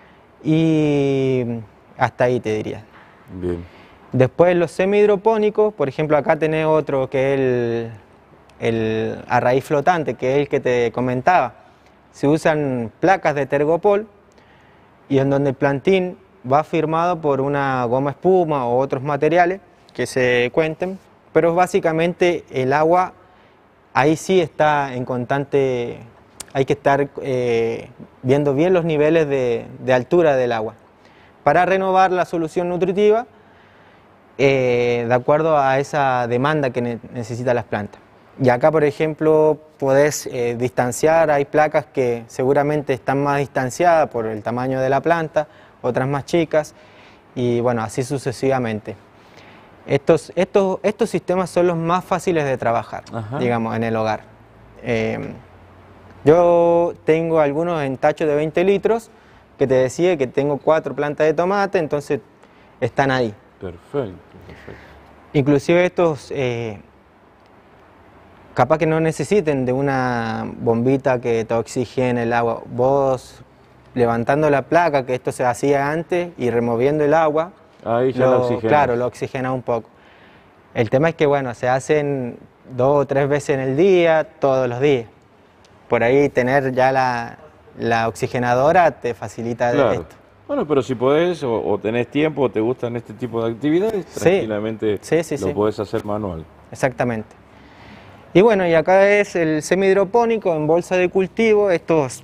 y hasta ahí te diría. Bien. Después los semi-hidropónicos, por ejemplo acá tenés otro que es el a raíz flotante, que es el que te comentaba. Se usan placas de tergopol y en donde el plantín va firmado por una goma espuma o otros materiales que se cuenten, pero básicamente el agua ahí sí está en constante, hay que estar viendo bien los niveles de altura del agua para renovar la solución nutritiva de acuerdo a esa demanda que necesitan las plantas. Y acá, por ejemplo, podés distanciar, hay placas que seguramente están más distanciadas por el tamaño de la planta, otras más chicas, y bueno, así sucesivamente. Estos sistemas son los más fáciles de trabajar, digamos, en el hogar. Yo tengo algunos en tachos de 20 litros, que te decía que tengo 4 plantas de tomate, entonces están ahí. Perfecto, perfecto. Inclusive estos, capaz que no necesiten de una bombita que te oxigene el agua. Vos levantando la placa, que esto se hacía antes, y removiendo el agua, ahí ya lo oxigenas. Claro, lo oxigena un poco. El tema es que, bueno, se hacen 2 o 3 veces en el día, todos los días. Por ahí tener ya la oxigenadora te facilita esto. Bueno, pero si podés o tenés tiempo o te gustan este tipo de actividades, tranquilamente lo podés hacer manual. Exactamente. Y bueno, y acá es el semi-hidropónico en bolsa de cultivo. Estos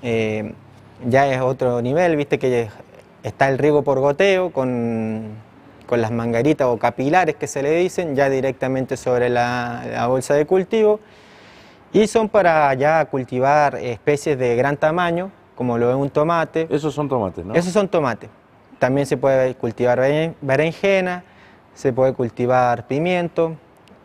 ya es otro nivel, viste que está el riego por goteo con las mangueritas o capilares que se le dicen, ya directamente sobre la bolsa de cultivo. Y son para ya cultivar especies de gran tamaño, como lo es un tomate. Esos son tomates, ¿no? Esos son tomates. También se puede cultivar berenjena, se puede cultivar pimiento.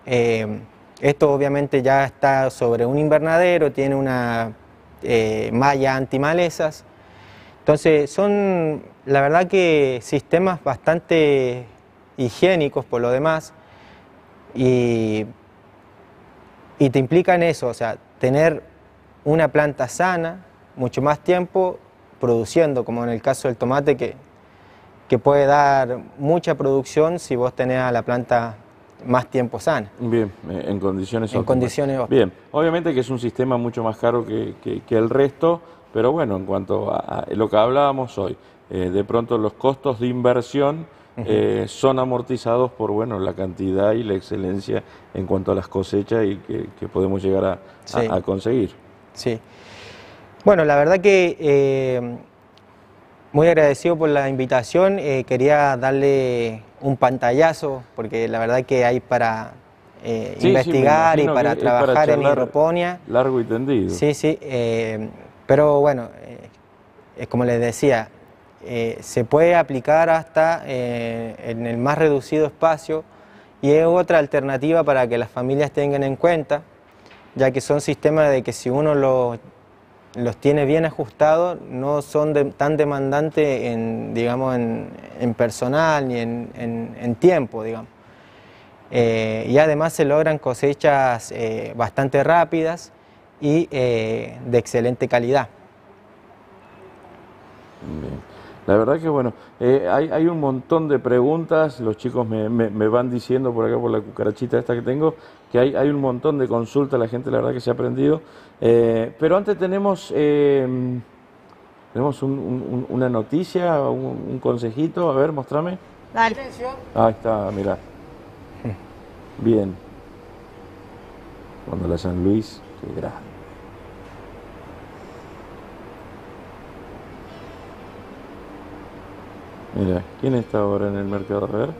Esto obviamente ya está sobre un invernadero, tiene una malla antimalezas. Entonces son, la verdad que sistemas bastante higiénicos por lo demás y te implican eso, o sea, tener una planta sana, mucho más tiempo produciendo, como en el caso del tomate que puede dar mucha producción si vos tenés a la planta más tiempo sana. Bien, en condiciones óptimas. En condiciones óptimas. Bien, obviamente que es un sistema mucho más caro que el resto, pero bueno, en cuanto a lo que hablábamos hoy, de pronto los costos de inversión son amortizados por bueno, la cantidad y la excelencia en cuanto a las cosechas y que podemos llegar a conseguir. Sí. Bueno, la verdad que muy agradecido por la invitación, quería darle un pantallazo, porque la verdad que hay para investigar y para trabajar en hidroponía. Largo y tendido. Sí, sí, pero bueno, como les decía, se puede aplicar hasta en el más reducido espacio y es otra alternativa para que las familias tengan en cuenta, ya que son sistemas de que si uno los tiene bien ajustados, no son tan demandantes en personal ni en tiempo, digamos. Y además se logran cosechas bastante rápidas y de excelente calidad. Bien. La verdad que bueno, hay un montón de preguntas, los chicos me van diciendo por acá, por la cucarachita esta que tengo, que hay un montón de consultas, la gente la verdad que se ha aprendido. Pero antes tenemos una noticia, un consejito, a ver, mostrame. Dale. Ahí está, mirá. Bien. Cuando la San Luis, qué grande. Mira, ¿quién está ahora en el mercado? A ver.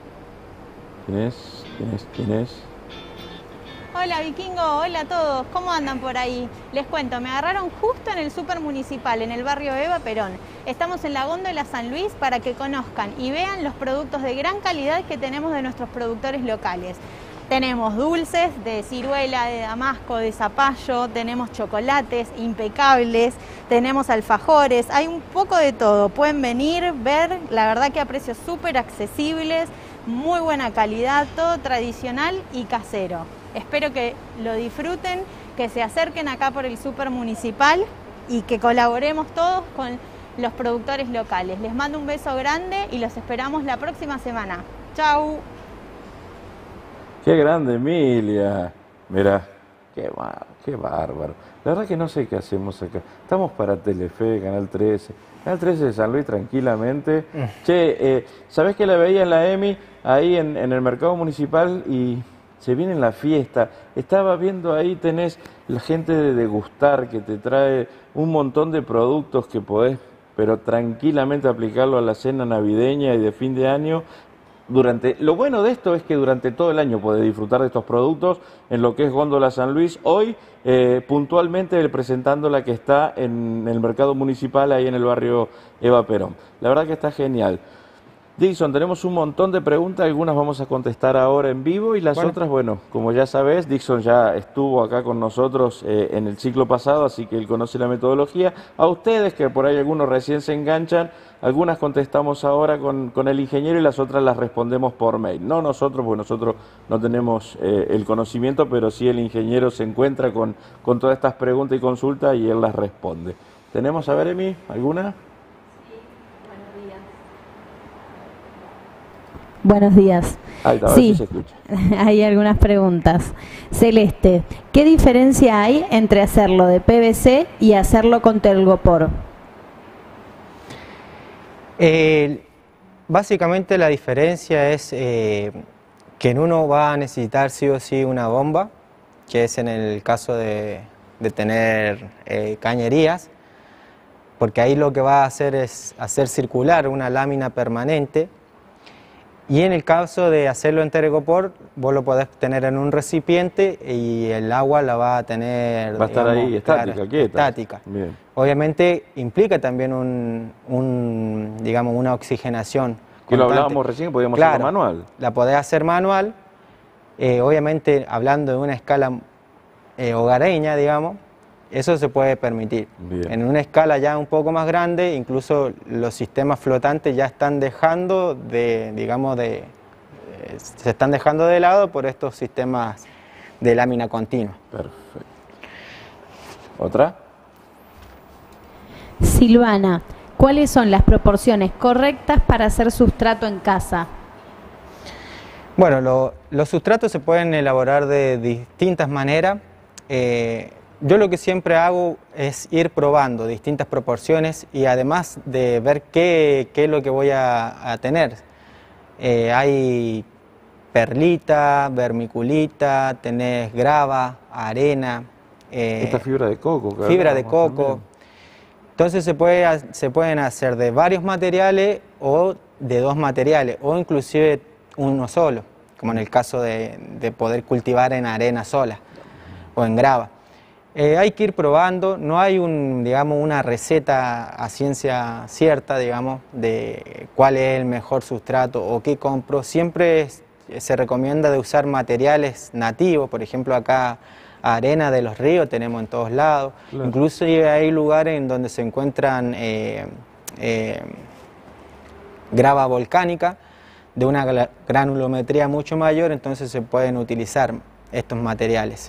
¿Quién es? Hola Vikingo, hola a todos, ¿cómo andan por ahí? Les cuento, me agarraron justo en el Súper Municipal, en el barrio Eva Perón. Estamos en la góndola San Luis para que conozcan y vean los productos de gran calidad que tenemos de nuestros productores locales. Tenemos dulces de ciruela, de damasco, de zapallo, tenemos chocolates impecables, tenemos alfajores, hay un poco de todo. Pueden venir, ver, la verdad que a precios súper accesibles, muy buena calidad, todo tradicional y casero. Espero que lo disfruten que se acerquen acá por el súper municipal y que colaboremos todos con los productores locales. Les mando un beso grande y los esperamos la próxima semana. ¡Chau! ¡Qué grande, Emilia! Mirá, qué bárbaro. La verdad que no sé qué hacemos acá. Estamos para Telefe, Canal 13. Canal 13 de San Luis tranquilamente. Che, ¿sabés que la veía en la EMI ahí en el mercado municipal y se viene la fiesta? Estaba viendo ahí, tenés la gente de degustar que te trae un montón de productos que podés, pero tranquilamente aplicarlo a la cena navideña y de fin de año. Lo bueno de esto es que durante todo el año podés disfrutar de estos productos en lo que es Góndola San Luis. Hoy, puntualmente presentando la que está en el mercado municipal, ahí en el barrio Eva Perón. La verdad que está genial. Dixon, tenemos un montón de preguntas, algunas vamos a contestar ahora en vivo y las otras, bueno, como ya sabés, Dixon ya estuvo acá con nosotros en el ciclo pasado, así que él conoce la metodología. A ustedes, que por ahí algunos recién se enganchan, algunas contestamos ahora con el ingeniero y las otras las respondemos por mail. No nosotros, porque nosotros no tenemos el conocimiento, pero sí el ingeniero se encuentra con todas estas preguntas y consultas y él las responde. ¿Tenemos, a ver, Emi, alguna? Buenos días. Ahí está, a ver sí, si se escucha. Hay algunas preguntas. Celeste, ¿qué diferencia hay entre hacerlo de PVC y hacerlo con telgopor? Básicamente la diferencia es que en uno va a necesitar sí o sí una bomba, que es en el caso de tener cañerías, porque ahí lo que va a hacer es hacer circular una lámina permanente. Y en el caso de hacerlo en telgopor, vos lo podés tener en un recipiente y el agua la va a tener... Va a estar ahí estática, claro, quieta. estática. Bien. Obviamente implica también digamos, una oxigenación Que lo constante. hablábamos recién, que podíamos Claro, hacerlo manual. la podés hacer manual, obviamente hablando de una escala hogareña, digamos, eso se puede permitir. Bien. En una escala ya un poco más grande, incluso los sistemas flotantes ya están dejando se están dejando de lado por estos sistemas de lámina continua. Perfecto. ¿Otra? Silvana, ¿cuáles son las proporciones correctas para hacer sustrato en casa? Bueno, los sustratos se pueden elaborar de distintas maneras. Yo lo que siempre hago es ir probando distintas proporciones y además de ver qué es lo que voy a tener. Hay perlita, vermiculita, tenés grava, arena. Esta fibra de coco. Fibra de coco. También. Entonces se pueden hacer de varios materiales o de dos materiales o inclusive uno solo, como en el caso de poder cultivar en arena sola o en grava. Hay que ir probando, no hay una receta a ciencia cierta, digamos, de cuál es el mejor sustrato o qué compro. Siempre se recomienda de usar materiales nativos, por ejemplo acá arena de los ríos tenemos en todos lados, claro. Incluso hay lugares en donde se encuentran grava volcánica de una granulometría mucho mayor, entonces se pueden utilizar estos materiales.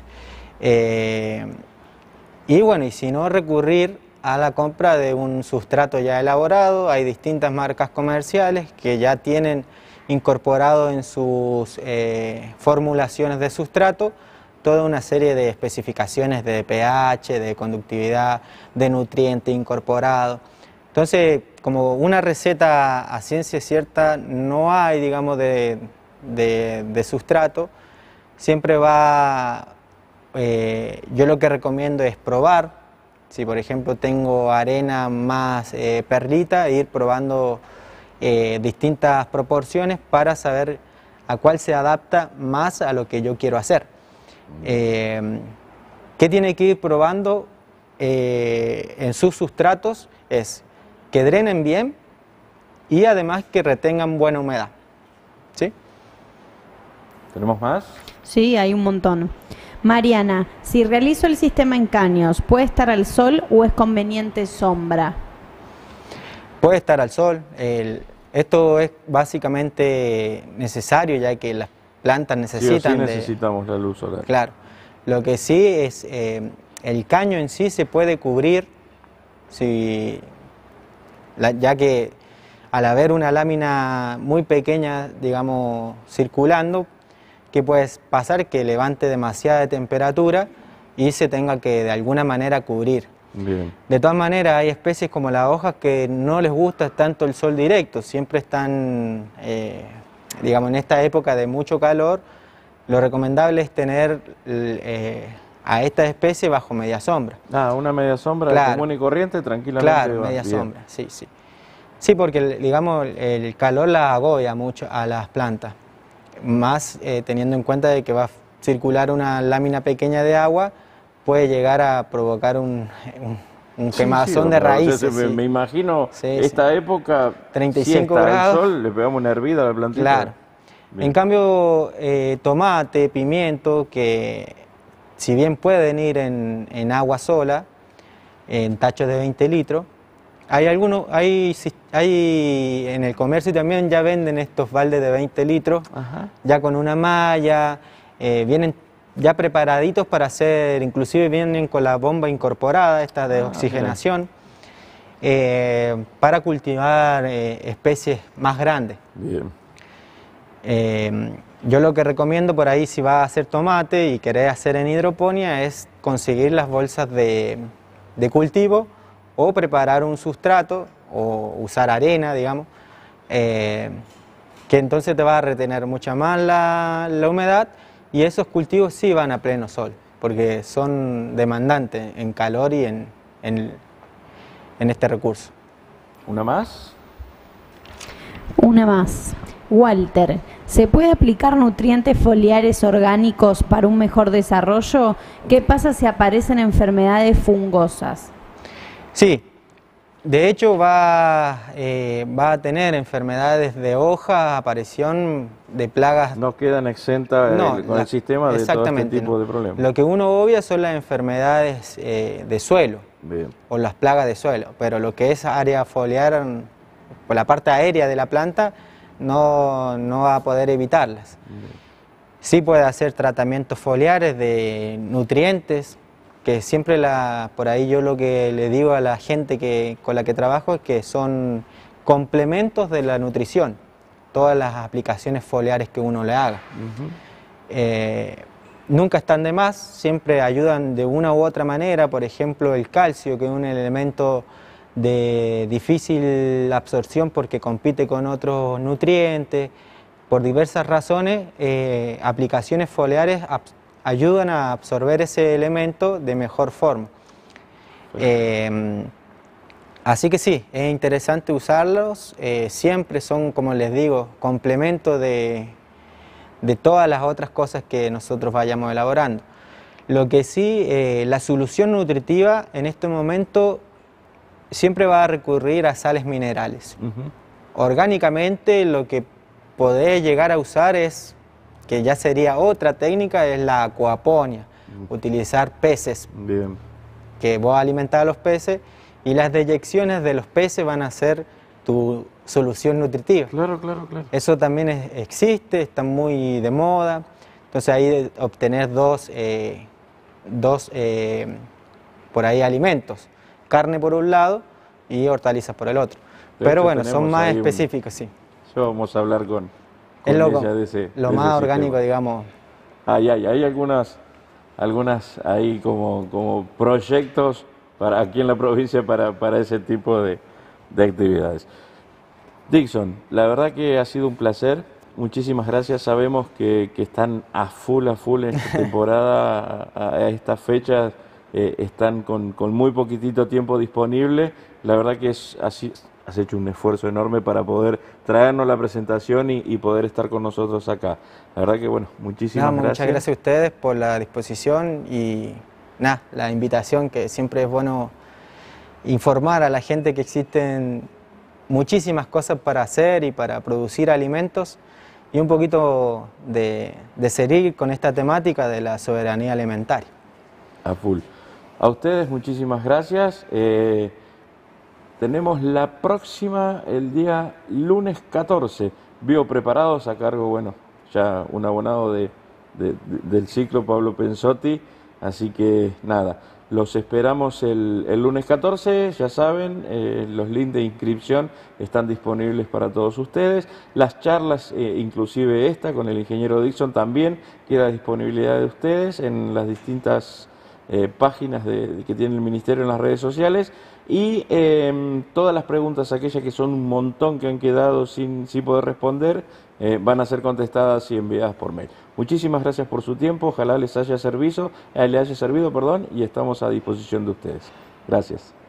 Y bueno, y si no, recurrir a la compra de un sustrato ya elaborado. Hay distintas marcas comerciales que ya tienen incorporado en sus formulaciones de sustrato toda una serie de especificaciones de pH, de conductividad, de nutriente incorporado. Entonces, como una receta a ciencia cierta no hay, digamos, de sustrato, siempre va... yo lo que recomiendo es probar. Si por ejemplo tengo arena más perlita, ir probando distintas proporciones para saber a cuál se adapta más a lo que yo quiero hacer. ¿Qué tiene que ir probando en sus sustratos? Es que drenen bien y además que retengan buena humedad. ¿Sí? ¿Tenemos más? Sí, hay un montón. Mariana, si realizo el sistema en caños, ¿puede estar al sol o es conveniente sombra? Puede estar al sol. Esto es básicamente necesario ya que las plantas necesitan sí, necesitamos la luz solar. Claro. Lo que sí es, el caño en sí se puede cubrir, ya que al haber una lámina muy pequeña, digamos, circulando, ¿qué puede pasar? Que levante demasiada temperatura y se tenga que de alguna manera cubrir. Bien. De todas maneras, hay especies como las hojas que no les gusta tanto el sol directo, siempre están, digamos, en esta época de mucho calor, lo recomendable es tener a esta especie bajo media sombra. Ah, una media sombra, claro, común y corriente, tranquilamente. Claro, media sombra, sí, sí. Sí, porque digamos, el calor las agobia mucho a las plantas, más teniendo en cuenta de que va a circular una lámina pequeña de agua, puede llegar a provocar un quemazón de raíces. Me imagino esta época, 35 si está grados. el sol, le pegamos una hervida a la plantita. Claro. Bien. En cambio, tomate, pimiento, que si bien pueden ir en agua sola, en tachos de 20 litros, hay en el comercio también ya venden estos baldes de 20 litros, Ajá. ya con una malla, vienen ya preparaditos para hacer, inclusive vienen con la bomba incorporada, esta de oxigenación, para cultivar especies más grandes. Bien. Yo lo que recomiendo por ahí, si vas a hacer tomate y querés hacer en hidroponía, es conseguir las bolsas de cultivo o preparar un sustrato o usar arena, digamos, que entonces te va a retener mucha más la humedad, y esos cultivos sí van a pleno sol, porque son demandantes en calor y en este recurso. ¿Una más? Una más. Walter, ¿se puede aplicar nutrientes foliares orgánicos para un mejor desarrollo? ¿Qué pasa si aparecen enfermedades fungosas? Sí, de hecho va a tener enfermedades de hoja, aparición de plagas. No quedan exentas con el sistema de todo este tipo de problemas. Lo que uno obvia son las enfermedades de suelo. Bien. O las plagas de suelo, pero lo que es área foliar, por la parte aérea de la planta, no va a poder evitarlas. Bien. Sí puede hacer tratamientos foliares de nutrientes, que siempre por ahí yo lo que le digo a la gente con la que trabajo es que son complementos de la nutrición, todas las aplicaciones foliares que uno le haga. Nunca están de más, siempre ayudan de una u otra manera. Por ejemplo, el calcio, que es un elemento de difícil absorción porque compite con otros nutrientes. Por diversas razones, aplicaciones foliares ayudan a absorber ese elemento de mejor forma. Así que sí, es interesante usarlos, siempre son, como les digo, complemento de todas las otras cosas que nosotros vayamos elaborando. Lo que sí, la solución nutritiva en este momento siempre va a recurrir a sales minerales. Orgánicamente lo que podés llegar a usar es, que ya sería otra técnica, es la acuaponia, utilizar peces. Bien. Que vos alimentás a los peces y las deyecciones de los peces van a ser tu solución nutritiva. Claro, claro, claro. Eso también existe, está muy de moda. Entonces ahí obtener dos por ahí alimentos, carne por un lado y hortalizas por el otro. Pero bueno, son más específicos, sí. Yo vamos a hablar con es lo más orgánico, digamos. Hay algunas ahí como proyectos para aquí en la provincia para ese tipo de actividades. Dixon, la verdad que ha sido un placer, muchísimas gracias. Sabemos que están a full en esta temporada, a estas fechas, están con muy poquitito tiempo disponible. La verdad que has hecho un esfuerzo enorme para poder traernos la presentación y poder estar con nosotros acá. La verdad que bueno, muchísimas gracias. Muchas gracias a ustedes por la disposición y la invitación, que siempre es bueno informar a la gente que existen muchísimas cosas para hacer y para producir alimentos, y un poquito de seguir con esta temática de la soberanía alimentaria. A full. A ustedes muchísimas gracias. Tenemos la próxima el día lunes 14, biopreparados a cargo, bueno, ya un abonado de del ciclo Pablo Pensotti. Así que nada, los esperamos el lunes 14, ya saben, los links de inscripción están disponibles para todos ustedes. Las charlas, inclusive esta con el ingeniero Dixon, también queda a disponibilidad de ustedes en las distintas páginas que tiene el Ministerio en las redes sociales. Y todas las preguntas, aquellas que son un montón que han quedado sin poder responder, van a ser contestadas y enviadas por mail. Muchísimas gracias por su tiempo, ojalá les haya servido, y estamos a disposición de ustedes. Gracias.